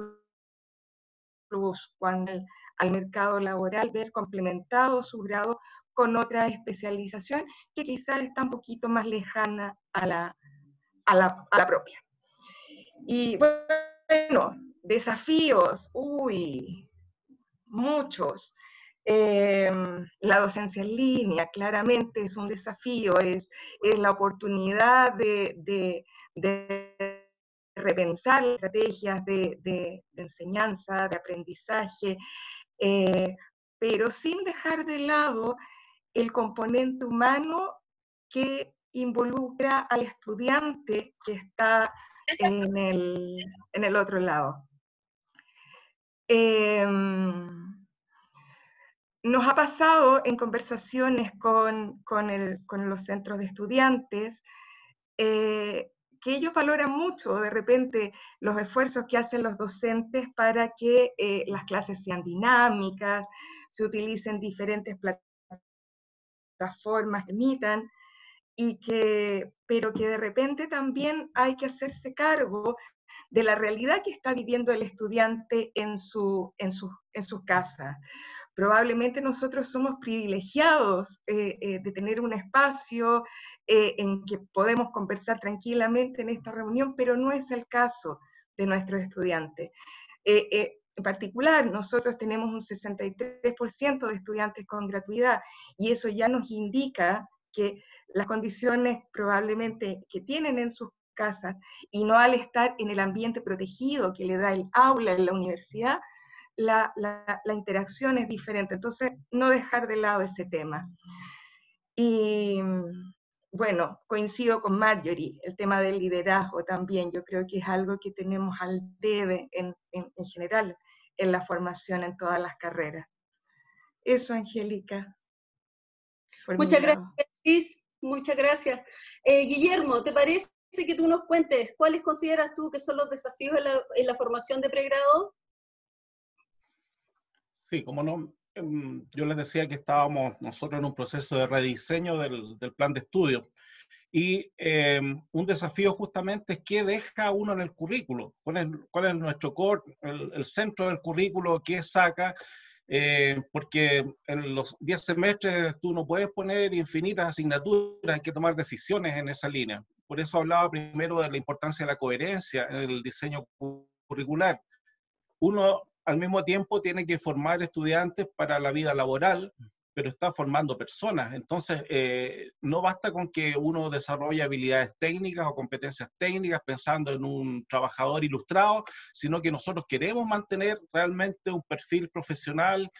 plus cuando el, al mercado laboral ver complementado su grado con otra especialización que quizás está un poquito más lejana a la, a la, a la propia. Y bueno, desafíos, uy, muchos. Eh, la docencia en línea claramente es un desafío, es, es la oportunidad de, de, de repensar estrategias de, de, de enseñanza, de aprendizaje, eh, pero sin dejar de lado el componente humano que involucra al estudiante que está en el, en el otro lado. Eh, nos ha pasado en conversaciones con, con, el, con los centros de estudiantes eh, que ellos valoran mucho de repente los esfuerzos que hacen los docentes para que eh, las clases sean dinámicas, se utilicen diferentes plataformas que permitan, y que, pero que de repente también hay que hacerse cargo de la realidad que está viviendo el estudiante en su, en su, en su casa. Probablemente nosotros somos privilegiados eh, eh, de tener un espacio eh, en que podemos conversar tranquilamente en esta reunión, pero no es el caso de nuestros estudiantes. Eh, eh, en particular, nosotros tenemos un sesenta y tres por ciento de estudiantes con gratuidad, y eso ya nos indica que las condiciones probablemente que tienen en sus casas, y no al estar en el ambiente protegido que le da el aula en la universidad, La, la, la, interacción es diferente. Entonces, no dejar de lado ese tema. Y bueno, coincido con Marjorie, el tema del liderazgo también, yo creo que es algo que tenemos al debe en, en, en general en la formación en todas las carreras. Eso, Angélica. Muchas gracias, Cris. Muchas gracias. Eh, Guillermo, ¿te parece que tú nos cuentes cuáles consideras tú que son los desafíos en la, en la formación de pregrado? Sí, como no, yo les decía que estábamos nosotros en un proceso de rediseño del, del plan de estudio, y eh, un desafío justamente es qué deja uno en el currículo, cuál es, cuál es nuestro core, el, el centro del currículo, qué saca, eh, porque en los diez semestres tú no puedes poner infinitas asignaturas, hay que tomar decisiones en esa línea. Por eso hablaba primero de la importancia de la coherencia en el diseño curricular. Uno al mismo tiempo tiene que formar estudiantes para la vida laboral, pero está formando personas. Entonces, eh, no basta con que uno desarrolle habilidades técnicas o competencias técnicas pensando en un trabajador ilustrado, sino que nosotros queremos mantener realmente un perfil profesional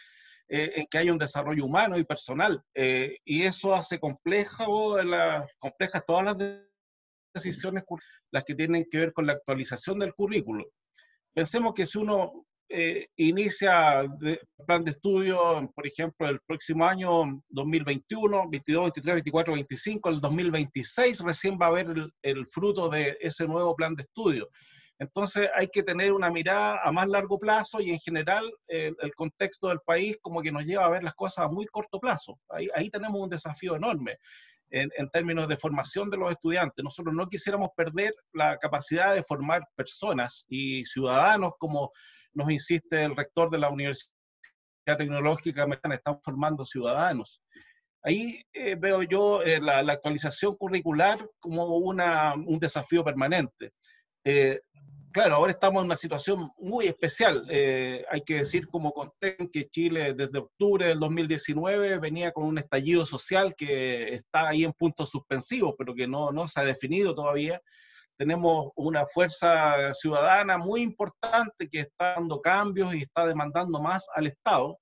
eh, en que haya un desarrollo humano y personal. Eh, y eso hace complejo, la, complejas todas las decisiones, las que tienen que ver con la actualización del currículo. Pensemos que si uno eh, inicia el plan de estudio, por ejemplo, el próximo año dos mil veintiuno, veintidós, veintitrés, veinticuatro, veinticinco, el dos mil veintiséis recién va a haber el, el fruto de ese nuevo plan de estudio. Entonces hay que tener una mirada a más largo plazo y en general eh, el contexto del país como que nos lleva a ver las cosas a muy corto plazo. Ahí, ahí tenemos un desafío enorme en, en términos de formación de los estudiantes. Nosotros no quisiéramos perder la capacidad de formar personas y ciudadanos, como nos insiste el rector de la Universidad Tecnológica Americana, estamos formando ciudadanos. Ahí eh, veo yo eh, la, la actualización curricular como una, un desafío permanente. Eh, Claro, ahora estamos en una situación muy especial. Eh, hay que decir como contexto que Chile desde octubre del dos mil diecinueve venía con un estallido social que está ahí en puntos suspensivos, pero que no, no se ha definido todavía. Tenemos una fuerza ciudadana muy importante que está dando cambios y está demandando más al Estado.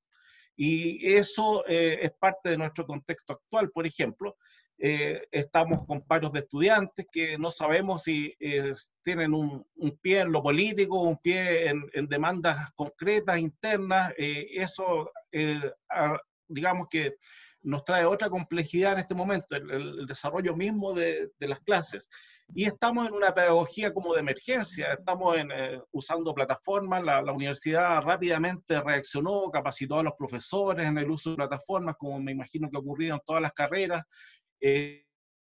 Y eso eh, es parte de nuestro contexto actual, por ejemplo. Eh, estamos con paros de estudiantes que no sabemos si eh, tienen un, un pie en lo político, un pie en, en demandas concretas, internas. Eh, eso, eh, a, digamos que nos trae otra complejidad en este momento, el, el, el desarrollo mismo de, de las clases. Y estamos en una pedagogía como de emergencia, estamos en, eh, usando plataformas, la, la universidad rápidamente reaccionó, capacitó a los profesores en el uso de plataformas, como me imagino que ha ocurrido en todas las carreras. Eh,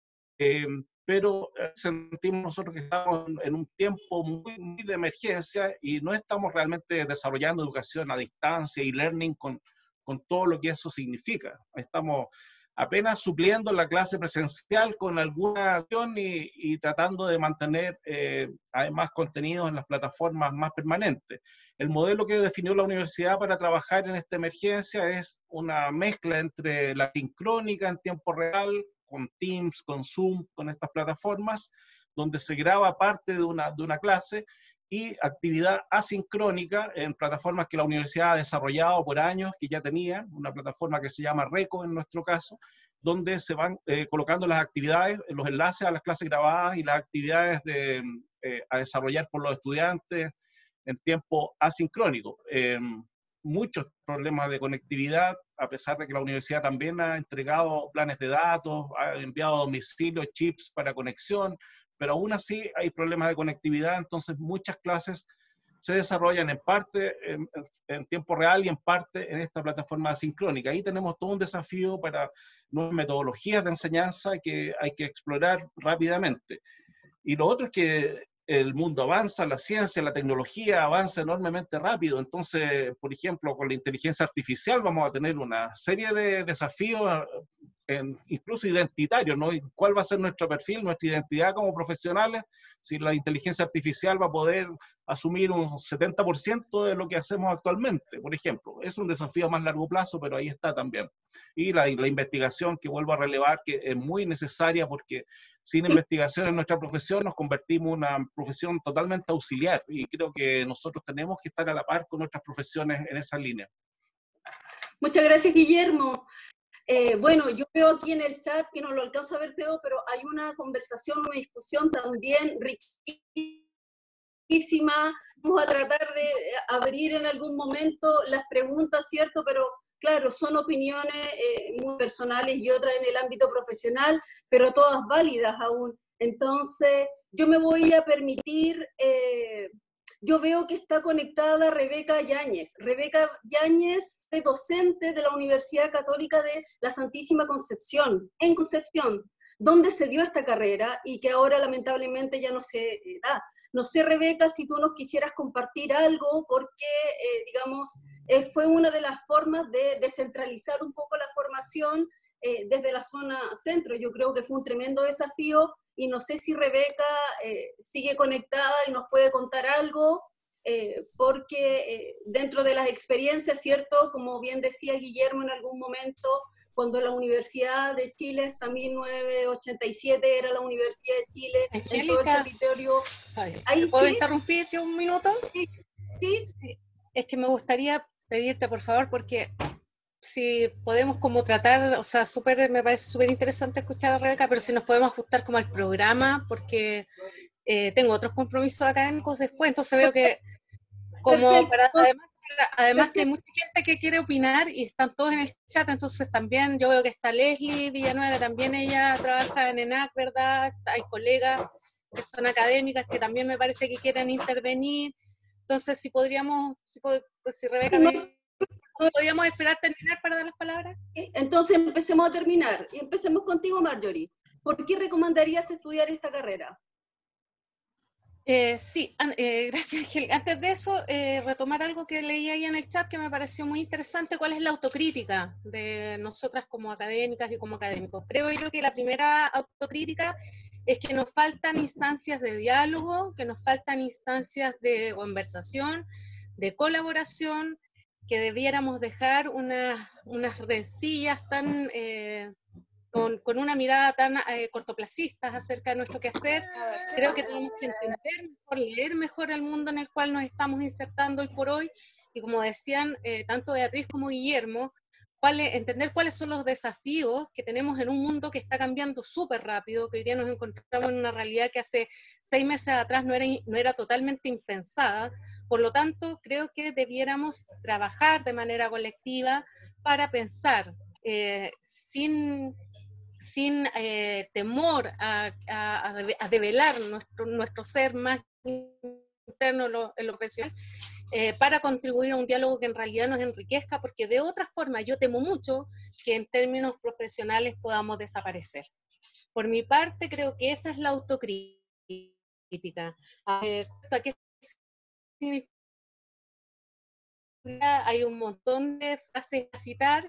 eh, pero sentimos nosotros que estamos en un tiempo muy, muy de emergencia y no estamos realmente desarrollando educación a distancia y learning con, con todo lo que eso significa. Estamos apenas supliendo la clase presencial con alguna acción y, y tratando de mantener eh, además contenidos en las plataformas más permanentes. El modelo que definió la universidad para trabajar en esta emergencia es una mezcla entre la sincrónica en tiempo real, con Teams, con Zoom, con estas plataformas, donde se graba parte de una, de una clase, y actividad asincrónica en plataformas que la universidad ha desarrollado por años, que ya tenía, una plataforma que se llama RECO en nuestro caso, donde se van eh, colocando las actividades, los enlaces a las clases grabadas y las actividades de, eh, a desarrollar por los estudiantes en tiempo asincrónico. Eh, muchos problemas de conectividad, a pesar de que la universidad también ha entregado planes de datos, ha enviado a domicilio chips para conexión, pero aún así hay problemas de conectividad, entonces muchas clases se desarrollan en parte en, en tiempo real y en parte en esta plataforma asincrónica. Ahí tenemos todo un desafío para nuevas metodologías de enseñanza que hay que explorar rápidamente. Y lo otro es que el mundo avanza, la ciencia, la tecnología avanza enormemente rápido. Entonces, por ejemplo, con la inteligencia artificial vamos a tener una serie de desafíos, en, incluso identitarios, ¿no? ¿Cuál va a ser nuestro perfil, nuestra identidad como profesionales? Si la inteligencia artificial va a poder asumir un setenta por ciento de lo que hacemos actualmente, por ejemplo. Es un desafío a más largo plazo, pero ahí está también. Y la, la investigación, que vuelvo a relevar, que es muy necesaria, porque sin investigación en nuestra profesión nos convertimos en una profesión totalmente auxiliar, y creo que nosotros tenemos que estar a la par con nuestras profesiones en esa línea. Muchas gracias, Guillermo. Eh, bueno, yo veo aquí en el chat, que no lo alcanzo a ver todo, pero hay una conversación, una discusión también riquísima. Vamos a tratar de abrir en algún momento las preguntas, ¿cierto? Pero claro, son opiniones eh, muy personales y otras en el ámbito profesional, pero todas válidas aún. Entonces, yo me voy a permitir... Eh, Yo veo que está conectada Rebeca Yáñez. Rebeca Yáñez fue docente de la Universidad Católica de la Santísima Concepción, en Concepción, donde se dio esta carrera y que ahora lamentablemente ya no se da. No sé, Rebeca, si tú nos quisieras compartir algo, porque, eh, digamos, eh, fue una de las formas de descentralizar un poco la formación eh, desde la zona centro. Yo creo que fue un tremendo desafío. Y no sé si Rebeca eh, sigue conectada y nos puede contar algo, eh, porque eh, dentro de las experiencias, ¿cierto? Como bien decía Guillermo en algún momento, cuando la Universidad de Chile, hasta mil novecientos ochenta y siete, era la Universidad de Chile, Angélica, en todo el territorio. Ay, ¿puedo sí? interrumpirte un minuto? Sí. ¿Sí? Es que me gustaría pedirte, por favor, porque si podemos como tratar, o sea, súper, me parece súper interesante escuchar a Rebeca, pero si nos podemos ajustar como al programa, porque eh, tengo otros compromisos académicos después, entonces veo que como Perfecto, para, además, además que hay perfecto. mucha gente que quiere opinar y están todos en el chat, entonces también yo veo que está Leslie Villanueva, que también ella trabaja en ENAC, ¿verdad? Hay colegas que son académicas que también me parece que quieren intervenir, entonces si podríamos, si, pod- pues, si Rebeca me... ¿Podríamos esperar terminar para dar las palabras? Entonces empecemos a terminar y empecemos contigo, Marjorie. ¿Por qué recomendarías estudiar esta carrera? Eh, sí, an, eh, gracias Ángel. Antes de eso, eh, retomar algo que leí ahí en el chat que me pareció muy interesante, cuál es la autocrítica de nosotras como académicas y como académicos. Creo yo que la primera autocrítica es que nos faltan instancias de diálogo, que nos faltan instancias de conversación, de colaboración, que debiéramos dejar unas, unas rencillas tan... Eh, con, con, una mirada tan eh, cortoplacista acerca de nuestro quehacer. Creo que tenemos que entender mejor, leer mejor el mundo en el cual nos estamos insertando hoy por hoy, y como decían eh, tanto Beatriz como Guillermo, cuál, entender cuáles son los desafíos que tenemos en un mundo que está cambiando súper rápido, que hoy día nos encontramos en una realidad que hace seis meses atrás no era, no era totalmente impensada. Por lo tanto, creo que debiéramos trabajar de manera colectiva para pensar eh, sin sin eh, temor a, a, a, develar nuestro, nuestro ser más interno en lo, en lo profesional, eh, para contribuir a un diálogo que en realidad nos enriquezca, porque de otra forma yo temo mucho que en términos profesionales podamos desaparecer. Por mi parte, creo que esa es la autocrítica. Eh, ¿a qué significa? Hay un montón de frases a citar.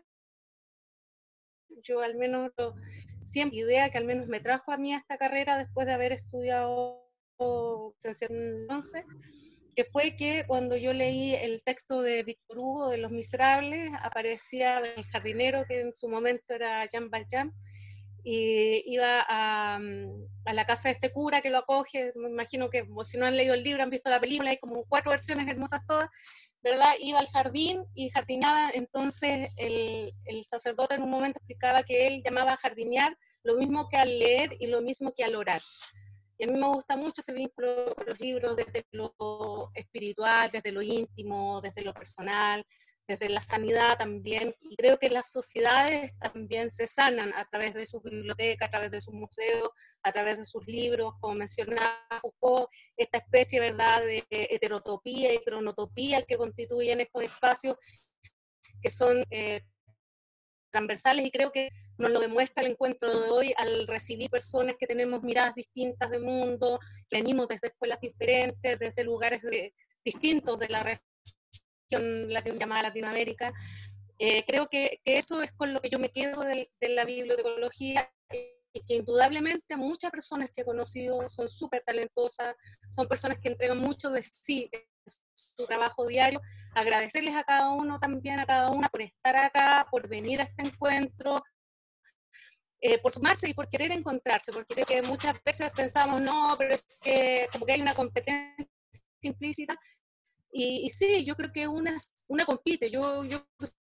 Yo al menos lo, siempre idea que al menos me trajo a mí a esta carrera después de haber estudiado entonces, que fue que cuando yo leí el texto de Víctor Hugo de Los Miserables, aparecía el jardinero, que en su momento era Jean Valjean, y iba a, a la casa de este cura que lo acoge. Me imagino que si no han leído el libro, han visto la película, hay como cuatro versiones hermosas todas, ¿verdad? Iba al jardín y jardinaba. Entonces el, el sacerdote en un momento explicaba que él llamaba a jardinear lo mismo que al leer y lo mismo que al orar. Y a mí me gusta mucho ese vínculo con los libros, desde lo espiritual, desde lo íntimo, desde lo personal, desde la sanidad también. Y creo que las sociedades también se sanan a través de sus bibliotecas, a través de sus museos, a través de sus libros, como mencionaba Foucault, esta especie, ¿verdad?, de heterotopía y cronotopía que constituyen estos espacios que son eh, transversales, y creo que nos lo demuestra el encuentro de hoy al recibir personas que tenemos miradas distintas del mundo, que venimos desde escuelas diferentes, desde lugares de, distintos de la región latin, llamada Latinoamérica. Eh, creo que, que eso es con lo que yo me quedo de, de la bibliotecología, y que indudablemente muchas personas que he conocido son súper talentosas, son personas que entregan mucho de sí, su trabajo diario. Agradecerles a cada uno también, a cada una, por estar acá, por venir a este encuentro, eh, por sumarse y por querer encontrarse, porque creo que muchas veces pensamos, no, pero es que como que hay una competencia implícita, y, y sí, yo creo que una, una compite, yo, yo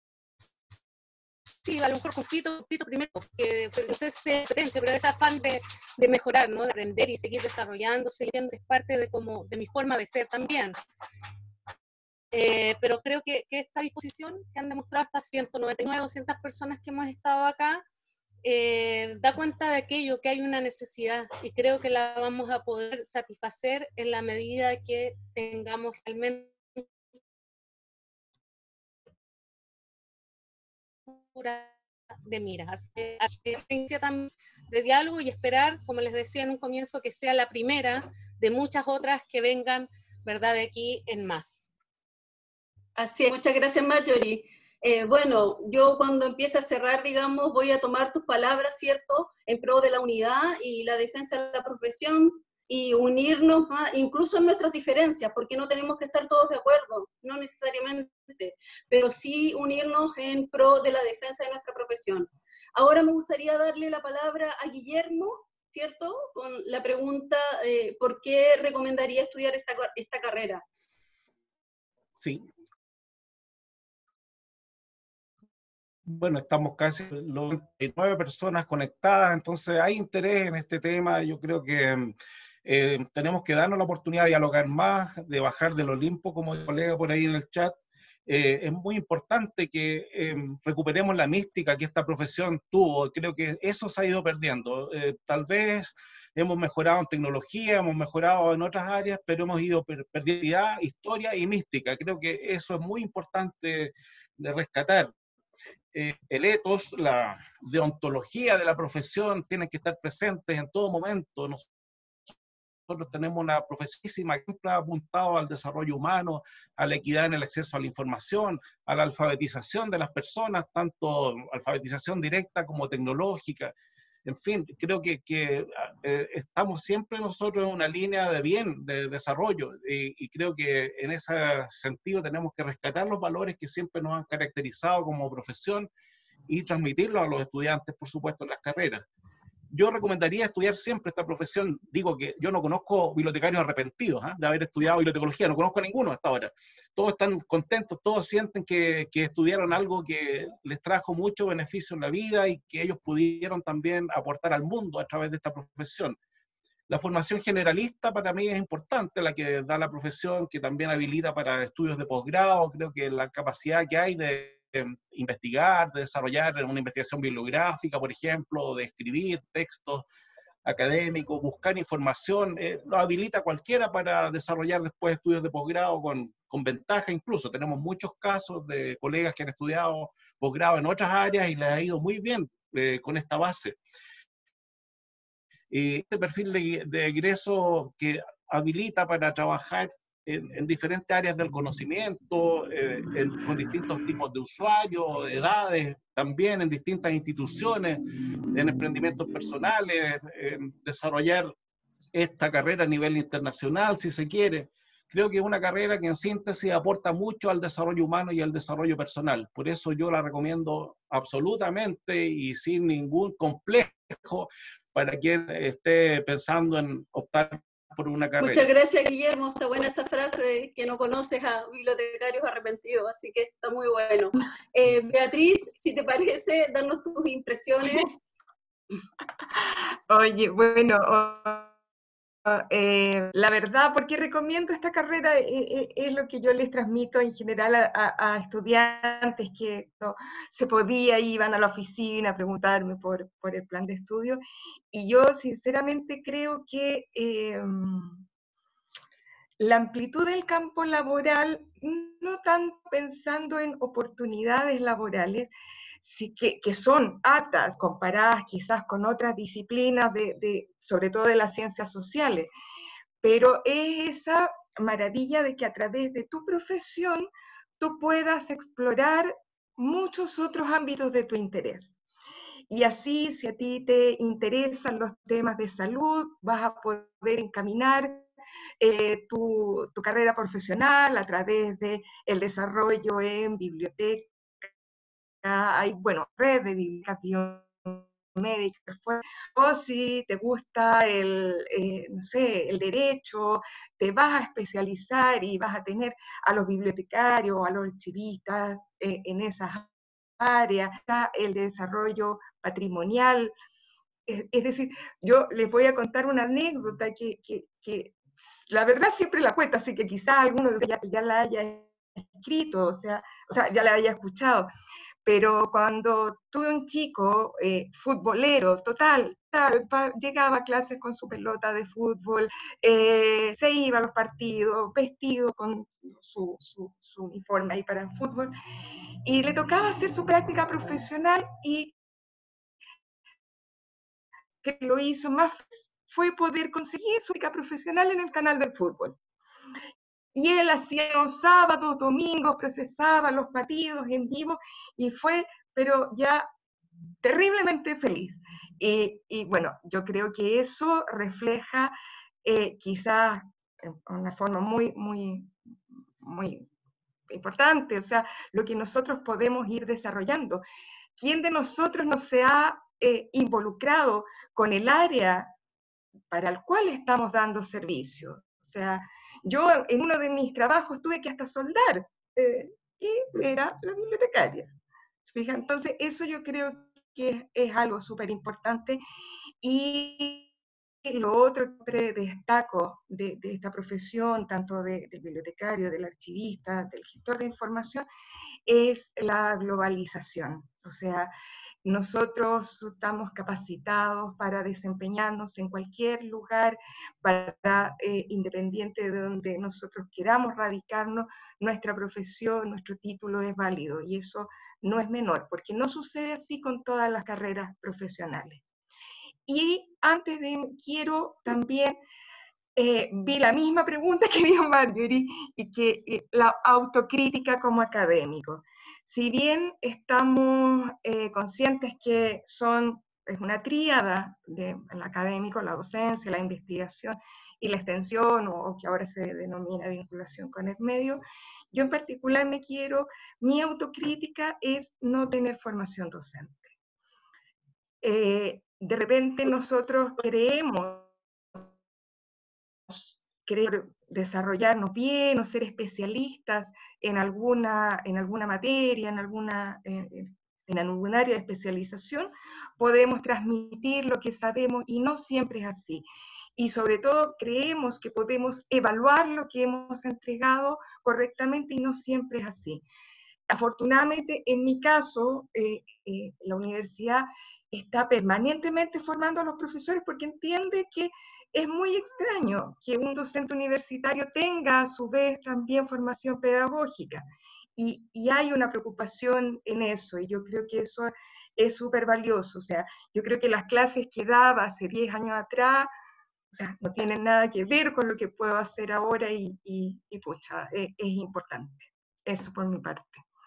sí, a lo mejor compito, compito primero, porque no sé si es competencia, pero ese afán de, de mejorar, ¿no? De aprender y seguir desarrollándose, es parte de, como, de mi forma de ser también. Eh, pero creo que, que esta disposición que han demostrado estas ciento noventa y nueve, doscientas personas que hemos estado acá, eh, da cuenta de aquello, que hay una necesidad, y creo que la vamos a poder satisfacer en la medida que tengamos realmente de miras, de diálogo, y esperar, como les decía en un comienzo, que sea la primera de muchas otras que vengan, ¿verdad?, de aquí en más. Así es, muchas gracias, Marjorie. Eh, bueno, yo cuando empiece a cerrar, digamos, voy a tomar tus palabras, ¿cierto?, en pro de la unidad y la defensa de la profesión, y unirnos, ¿ah?, incluso en nuestras diferencias, porque no tenemos que estar todos de acuerdo, no necesariamente, pero sí unirnos en pro de la defensa de nuestra profesión. Ahora me gustaría darle la palabra a Guillermo, ¿cierto?, con la pregunta, eh, ¿por qué recomendaría estudiar esta, esta carrera? Sí. Bueno, estamos casi los veintinueve personas conectadas, entonces hay interés en este tema. Yo creo que eh, tenemos que darnos la oportunidad de dialogar más, de bajar del Olimpo, como el colega por ahí en el chat. Eh, es muy importante que eh, recuperemos la mística que esta profesión tuvo. Creo que eso se ha ido perdiendo. Eh, tal vez hemos mejorado en tecnología, hemos mejorado en otras áreas, pero hemos ido per perdiendo historia y mística. Creo que eso es muy importante de rescatar. Eh, el ethos, la deontología de la profesión tienen que estar presentes en todo momento. Nosotros tenemos una profesísima que siempre ha apuntado al desarrollo humano, a la equidad en el acceso a la información, a la alfabetización de las personas, tanto alfabetización directa como tecnológica. En fin, creo que, que eh, estamos siempre nosotros en una línea de bien, de desarrollo, y, y creo que en ese sentido tenemos que rescatar los valores que siempre nos han caracterizado como profesión y transmitirlos a los estudiantes, por supuesto, en las carreras. Yo recomendaría estudiar siempre esta profesión. Digo que yo no conozco bibliotecarios arrepentidos ¿eh? de haber estudiado bibliotecología, no conozco a ninguno hasta ahora. Todos están contentos, todos sienten que, que estudiaron algo que les trajo mucho beneficio en la vida y que ellos pudieron también aportar al mundo a través de esta profesión. La formación generalista para mí es importante, la que da la profesión, que también habilita para estudios de posgrado. Creo que la capacidad que hay de investigar, de desarrollar una investigación bibliográfica, por ejemplo, de escribir textos académicos, buscar información, eh, lo habilita a cualquiera para desarrollar después estudios de posgrado con, con ventaja incluso. Tenemos muchos casos de colegas que han estudiado posgrado en otras áreas y les ha ido muy bien eh, con esta base. Y este perfil de, de egreso que habilita para trabajar En, en diferentes áreas del conocimiento, eh, en, con distintos tipos de usuarios, edades, también en distintas instituciones, en emprendimientos personales, en desarrollar esta carrera a nivel internacional, si se quiere. Creo que es una carrera que en síntesis aporta mucho al desarrollo humano y al desarrollo personal. Por eso yo la recomiendo absolutamente y sin ningún complejo para quien esté pensando en optar por una carrera. Muchas gracias, Guillermo. Está buena esa frase de que no conoces a bibliotecarios arrepentidos, así que está muy bueno. Eh, Beatriz, si te parece, darnos tus impresiones. Oye, bueno, eh, la verdad, ¿por qué recomiendo esta carrera? Eh, eh, es lo que yo les transmito en general a, a, a estudiantes que no, se podía, iban a la oficina a preguntarme por, por el plan de estudio, y yo sinceramente creo que eh, la amplitud del campo laboral, no tanto pensando en oportunidades laborales, sí que, que son altas comparadas quizás con otras disciplinas, de, de, sobre todo de las ciencias sociales, pero es esa maravilla de que a través de tu profesión tú puedas explorar muchos otros ámbitos de tu interés. Y así, si a ti te interesan los temas de salud, vas a poder encaminar eh, tu, tu carrera profesional a través del desarrollo en biblioteca. Hay, bueno, red de bibliotecas biomédicas, o si te gusta el, eh, no sé, el derecho, te vas a especializar y vas a tener a los bibliotecarios, a los archivistas eh, en esas áreas, el desarrollo patrimonial. Es, es decir, yo les voy a contar una anécdota que, que, que la verdad siempre la cuento, así que quizás alguno de ustedes ya, ya la haya escrito, o sea, o sea, ya la haya escuchado. Pero cuando tuve un chico eh, futbolero, total, tal, pa, llegaba a clases con su pelota de fútbol, eh, se iba a los partidos, vestido con su, su, su uniforme ahí para el fútbol, y le tocaba hacer su práctica profesional, y que lo hizo más fue poder conseguir su práctica profesional en el canal del fútbol. Y él hacía los sábados, domingos, procesaba los partidos en vivo, y fue, pero ya terriblemente feliz. Y, y bueno, yo creo que eso refleja eh, quizás en una forma muy, muy, muy importante, o sea, lo que nosotros podemos ir desarrollando. ¿Quién de nosotros no se ha eh, involucrado con el área para el cual estamos dando servicio? O sea, yo en uno de mis trabajos tuve que hasta soldar, eh, y era la bibliotecaria. Fija, entonces eso yo creo que es, es algo súper importante. Y lo otro que destaco de, de esta profesión, tanto de, del bibliotecario, del archivista, del gestor de información, es la globalización. O sea, nosotros estamos capacitados para desempeñarnos en cualquier lugar, para, eh, independiente de donde nosotros queramos radicarnos, nuestra profesión, nuestro título es válido, y eso no es menor, porque no sucede así con todas las carreras profesionales. Y antes de, quiero también, eh, vi la misma pregunta que dio Marjorie, y que eh, la autocrítica como académico. Si bien estamos eh, conscientes que son, es una tríada del académico, la docencia, la investigación y la extensión, o, o que ahora se denomina vinculación con el medio, yo en particular me quiero, mi autocrítica es no tener formación docente. Eh, de repente nosotros creemos querer desarrollarnos bien o ser especialistas en alguna, en alguna materia, en alguna, en, en algún área de especialización, podemos transmitir lo que sabemos, y no siempre es así. Y sobre todo creemos que podemos evaluar lo que hemos entregado correctamente, y no siempre es así. Afortunadamente, en mi caso, eh, eh, la universidad está permanentemente formando a los profesores, porque entiende que es muy extraño que un docente universitario tenga a su vez también formación pedagógica. Y, y hay una preocupación en eso, y yo creo que eso es súper valioso. O sea, yo creo que las clases que daba hace diez años atrás, o sea, no tienen nada que ver con lo que puedo hacer ahora, y, y, y pucha, es, es importante. Eso por mi parte.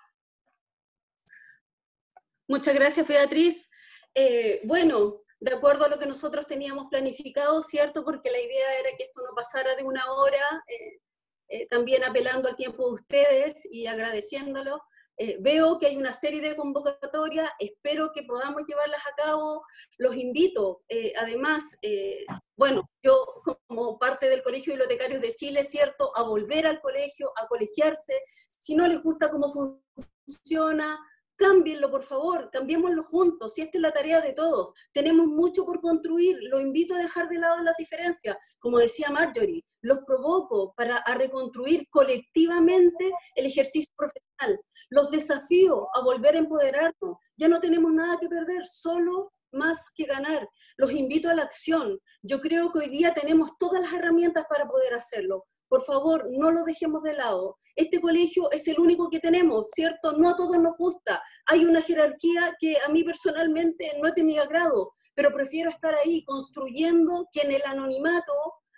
Muchas gracias, Beatriz. Eh, bueno, de acuerdo a lo que nosotros teníamos planificado, ¿cierto? Porque la idea era que esto no pasara de una hora, eh, eh, también apelando al tiempo de ustedes y agradeciéndolo. Eh, veo que hay una serie de convocatorias, espero que podamos llevarlas a cabo, los invito, eh, además, eh, bueno, yo como parte del Colegio de Bibliotecarios de Chile, ¿cierto?, a volver al colegio, a colegiarse. Si no les gusta cómo funciona, cámbienlo, por favor, cambiémoslo juntos, si esta es la tarea de todos. Tenemos mucho por construir, los invito a dejar de lado las diferencias, como decía Marjorie, los provoco para a reconstruir colectivamente el ejercicio profesional, los desafío a volver a empoderarnos, ya no tenemos nada que perder, solo más que ganar. Los invito a la acción, yo creo que hoy día tenemos todas las herramientas para poder hacerlo. Por favor, no lo dejemos de lado. Este colegio es el único que tenemos, ¿cierto? No a todos nos gusta. Hay una jerarquía que a mí personalmente no es de mi agrado, pero prefiero estar ahí construyendo que en el anonimato,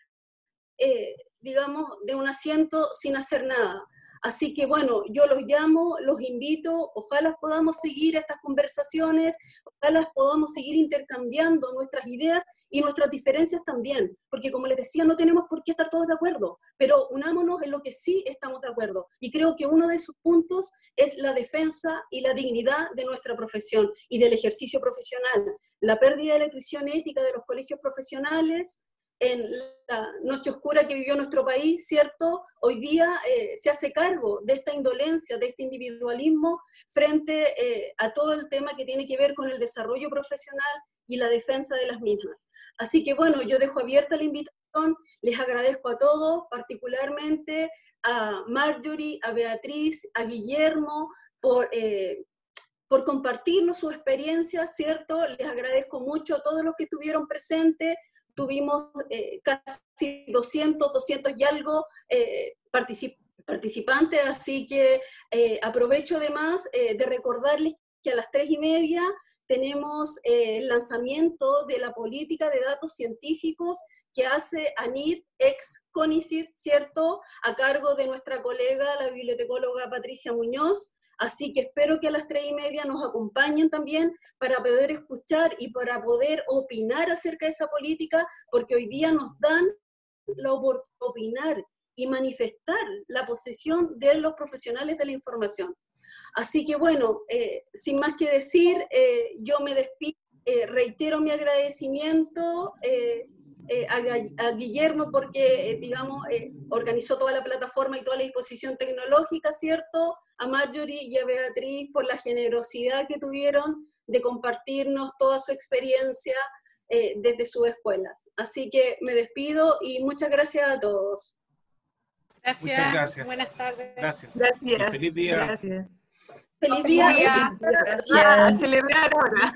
eh, digamos, de un asiento sin hacer nada. Así que bueno, yo los llamo, los invito, ojalá podamos seguir estas conversaciones, ojalá podamos seguir intercambiando nuestras ideas y nuestras diferencias también, porque como les decía, no tenemos por qué estar todos de acuerdo, pero unámonos en lo que sí estamos de acuerdo. Y creo que uno de esos puntos es la defensa y la dignidad de nuestra profesión y del ejercicio profesional. La pérdida de la intuición ética de los colegios profesionales, en la noche oscura que vivió nuestro país, ¿cierto? Hoy día eh, se hace cargo de esta indolencia, de este individualismo frente eh, a todo el tema que tiene que ver con el desarrollo profesional y la defensa de las mismas. Así que bueno, yo dejo abierta la invitación, les agradezco a todos, particularmente a Marjorie, a Beatriz, a Guillermo, por... Eh, por compartirnos su experiencia, ¿cierto? Les agradezco mucho a todos los que estuvieron presentes. Tuvimos eh, casi doscientos, doscientos y algo eh, particip participantes, así que eh, aprovecho además eh, de recordarles que a las tres y media tenemos eh, el lanzamiento de la política de datos científicos que hace ANID, ex CONICIT, ¿cierto?, a cargo de nuestra colega, la bibliotecóloga Patricia Muñoz. Así que espero que a las tres y media nos acompañen también para poder escuchar y para poder opinar acerca de esa política, porque hoy día nos dan la oportunidad de opinar y manifestar la posición de los profesionales de la información. Así que bueno, eh, sin más que decir, eh, yo me despido, eh, reitero mi agradecimiento, eh, eh, a, a Guillermo porque, eh, digamos, eh, organizó toda la plataforma y toda la disposición tecnológica, ¿cierto? A Marjorie y a Beatriz por la generosidad que tuvieron de compartirnos toda su experiencia eh, desde sus escuelas. Así que me despido y muchas gracias a todos. Gracias. Muchas gracias. Buenas tardes. Gracias. Gracias. Y feliz día. Gracias. Feliz día. Ah, a celebrar ahora.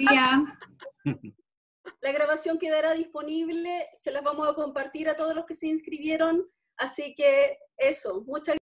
La grabación quedará disponible, se las vamos a compartir a todos los que se inscribieron, así que eso, muchas gracias.